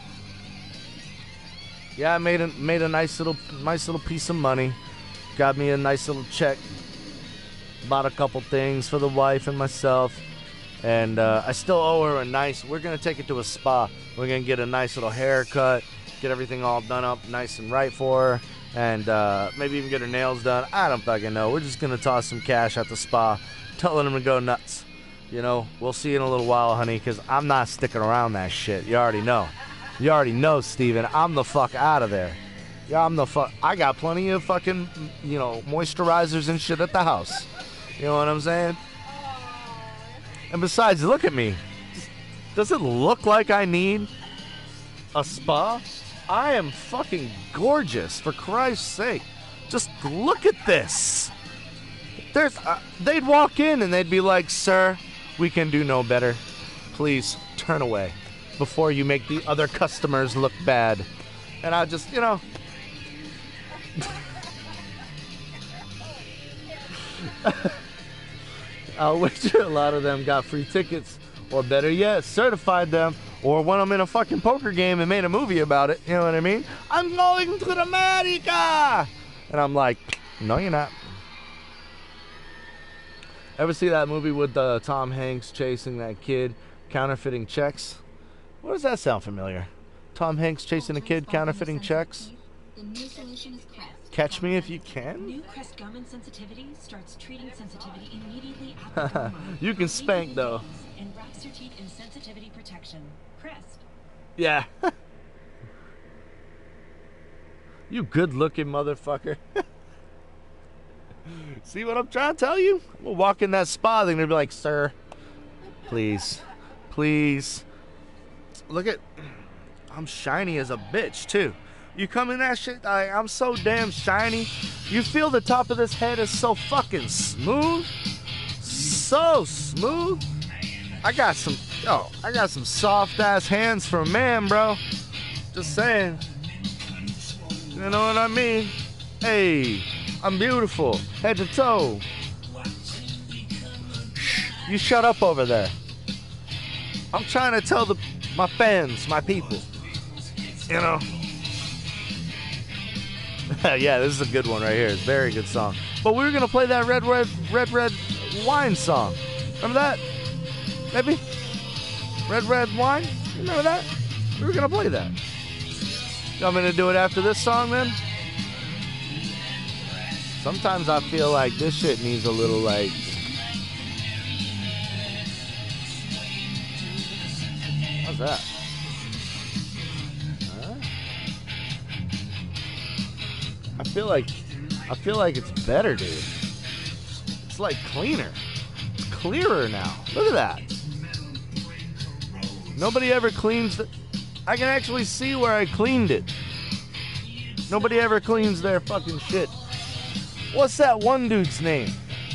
Yeah, I made a nice little piece of money. Got me a nice little check. Bought a couple things for the wife and myself. And I still owe her we're going to take it to a spa. We're going to get a nice little haircut, get everything all done up nice and right for her, and maybe even get her nails done. I don't fucking know. We're just going to toss some cash at the spa, telling them to go nuts. We'll see you in a little while, honey, because I'm not sticking around that shit. You already know, Steven. I'm the fuck out of there. Yeah, I got plenty of fucking, moisturizers and shit at the house. You know what I'm saying? And besides, look at me. Does it look like I need a spa? I am fucking gorgeous, for Christ's sake. Just look at this. They'd walk in and they'd be like, "Sir, we can do no better. Please turn away before you make the other customers look bad." And I just, I'll wager a lot of them got free tickets, or better yet, certified them, or won them in a fucking poker game and made a movie about it. You know what I mean? I'm going to America! And I'm like, no, you're not. Ever see that movie with Tom Hanks chasing that kid, counterfeiting checks? What does that sound familiar? Tom Hanks chasing a kid, counterfeiting checks? The new solution is Crest. Catch me if you can? New Crest Gum and Sensitivity starts treating sensitivity immediately after derma. You can spank though. And wraps your teeth in sensitivity protection. Crest. Yeah. You good looking motherfucker. See what I'm trying to tell you? We'll walk in that spa, they're gonna be like, sir, please, please. Look at, I'm shiny as a bitch too. You come in that shit, I'm so damn shiny. You feel the top of this head is so fucking smooth. So smooth. I got some soft ass hands for a man, bro. Just saying. You know what I mean? Hey, I'm beautiful, head to toe. You shut up over there. I'm trying to tell my fans, my people. You know? Yeah, this is a good one right here. It's a very good song. But we were gonna play that red wine song. Remember that? Maybe? Red wine? You remember that? We were gonna play that. You want me to do it after this song then? Sometimes I feel like this shit needs a little like... How's that? Huh? I feel like it's better, dude. It's like cleaner. It's clearer now. Look at that. Nobody ever cleans the... I can actually see where I cleaned it. Nobody ever cleans their fucking shit. What's that one dude's name?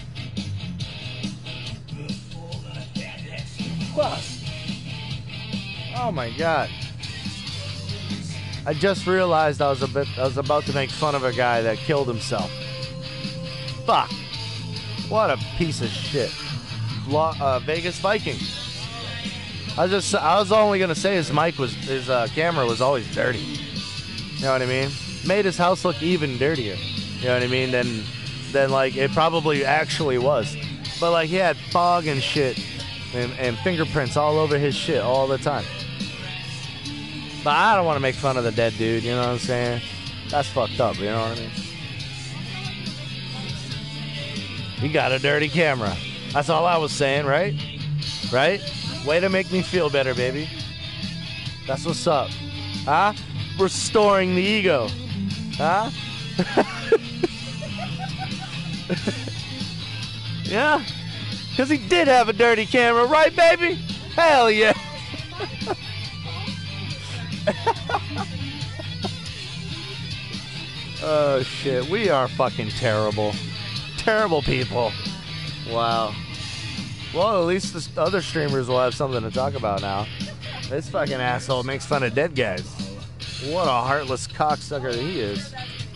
Fuck. Oh my god. I just realized I was about to make fun of a guy that killed himself. Fuck. What a piece of shit. Vegas Viking. I was only gonna say his camera was always dirty. You know what I mean? Made his house look even dirtier. You know what I mean? Than like it probably actually was. But like he had fog and shit and fingerprints all over his shit all the time. But I don't want to make fun of the dead dude, you know what I'm saying? That's fucked up, you know what I mean? He got a dirty camera. That's all I was saying, right? Right? Way to make me feel better, baby. That's what's up. Huh? Restoring the ego. Huh? Yeah? Because he did have a dirty camera, right, baby? Hell yeah. Oh, shit. We are fucking terrible. Terrible people. Wow. Well, at least the other streamers will have something to talk about now. This fucking asshole makes fun of dead guys. What a heartless cocksucker he is.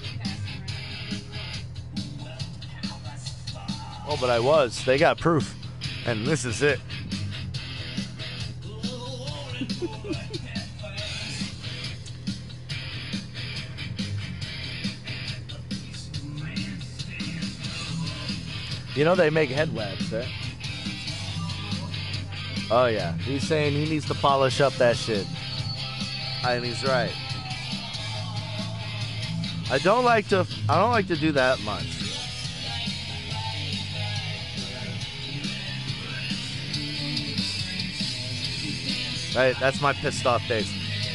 Oh, but I was. They got proof. And this is it. You know they make head wax, right? Oh yeah, he's saying he needs to polish up that shit. And he's right. I don't like to do that much. Right, that's my pissed off face.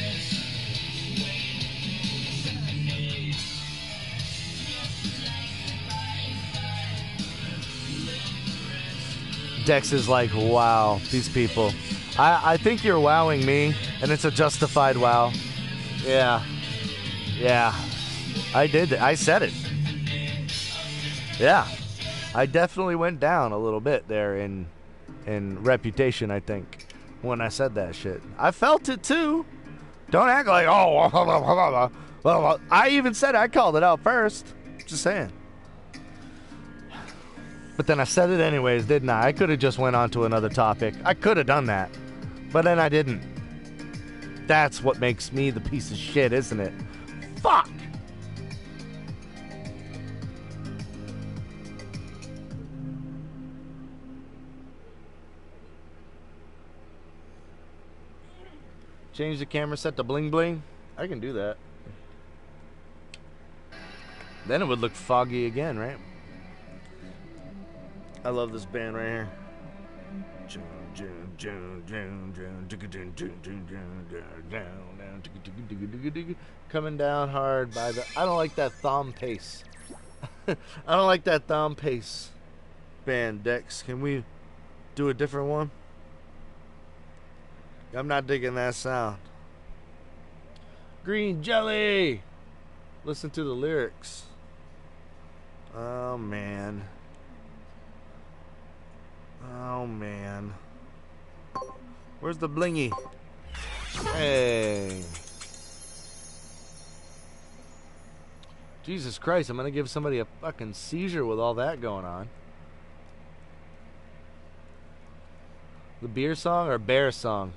Dex is like, wow, these people. I think you're wowing me, and it's a justified wow. Yeah. Yeah. I did. I said it. Yeah. I definitely went down a little bit there in reputation, I think, when I said that shit. I felt it too. Don't act like, oh, I even said it. I called it out first. Just saying. But then I said it anyways, didn't I? I could have just went on to another topic. I could have done that. But then I didn't. That's what makes me the piece of shit, isn't it? Fuck! Change the camera set to bling bling? I can do that. Then it would look foggy again, right? I love this band right here. Coming down hard by the... I don't like that thumb pace. I don't like that thumb pace. Band, Dex. Can we do a different one? I'm not digging that sound. Green jelly! Listen to the lyrics. Oh, man. Oh, man. Where's the blingy? Hey. Jesus Christ, I'm gonna give somebody a fucking seizure with all that going on. The beer song or bear song?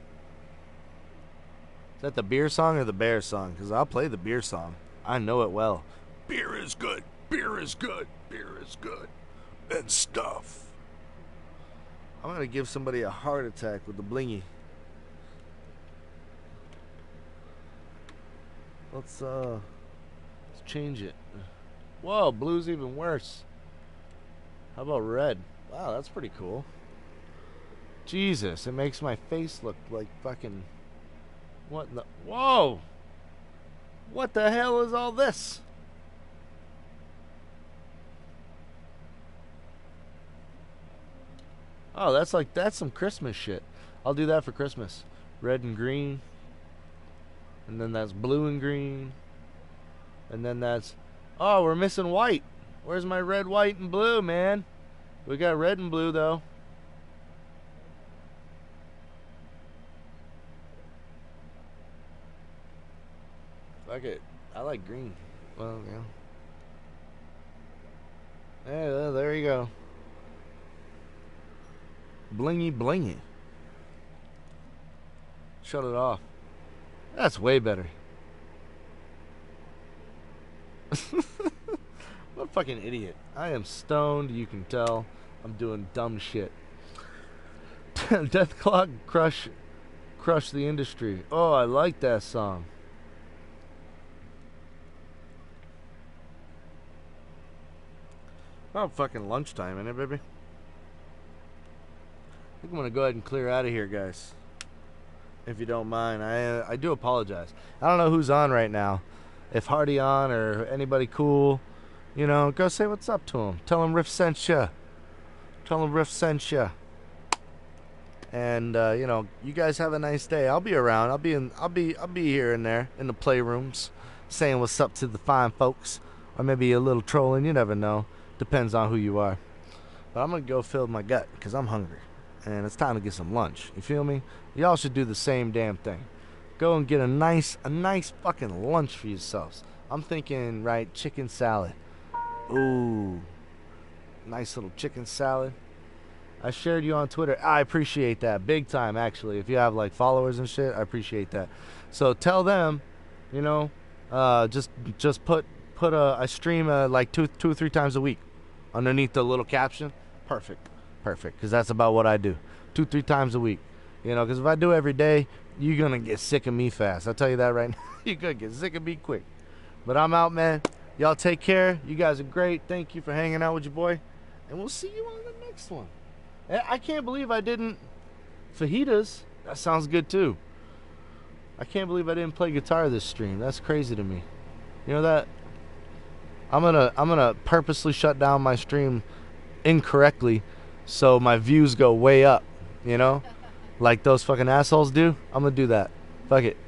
Is that the beer song or the bear song? Because I'll play the beer song. I know it well. Beer is good. Beer is good. Beer is good. And stuff. I'm going to give somebody a heart attack with the blingy. Let's change it. Whoa, blue's even worse. How about red? Wow, that's pretty cool. Jesus, it makes my face look like fucking... What in the... Whoa! What the hell is all this? Oh, that's some Christmas shit. I'll do that for Christmas. Red and green. And then that's blue and green. And then that's... Oh, we're missing white. Where's my red, white, and blue, man? We got red and blue, though. Fuck it. I like green. Well, yeah. Yeah, there you go. Blingy blingy. Shut it off. That's way better. I'm a fucking idiot. I am stoned, you can tell. I'm doing dumb shit. Deathclaw Crush the Industry. Oh, I like that song. Oh, fucking lunchtime, ain't it, baby? I think I'm gonna go ahead and clear out of here, guys. If you don't mind, I do apologize. I don't know who's on right now. If Hardy on or anybody cool, you know, go say what's up to him. Tell him Riff sent ya. Tell him Riff sent ya. And you know, you guys have a nice day. I'll be around. I'll be here and there in the playrooms, saying what's up to the fine folks, or maybe a little trolling. You never know. Depends on who you are. But I'm gonna go fill my gut because I'm hungry, and it's time to get some lunch. You feel me? Y'all should do the same damn thing. Go and get a nice fucking lunch for yourselves. I'm thinking, right, chicken salad. Ooh, nice little chicken salad. I shared you on Twitter. I appreciate that big time, actually. If you have like followers and shit, I appreciate that. So tell them, you know, just put I stream like two or three times a week underneath the little caption. Perfect, because that's about what I do. 2-3 times a week. You know, because if I do every day, you're going to get sick of me fast. I'll tell you that right now. You're going to get sick of me quick. But I'm out, man. Y'all take care. You guys are great. Thank you for hanging out with your boy. And we'll see you on the next one. I can't believe I didn't... Fajitas. That sounds good, too. I can't believe I didn't play guitar this stream. That's crazy to me. You know that? I'm gonna purposely shut down my stream incorrectly so my views go way up, you know? Like those fucking assholes do. I'm gonna do that. Fuck it.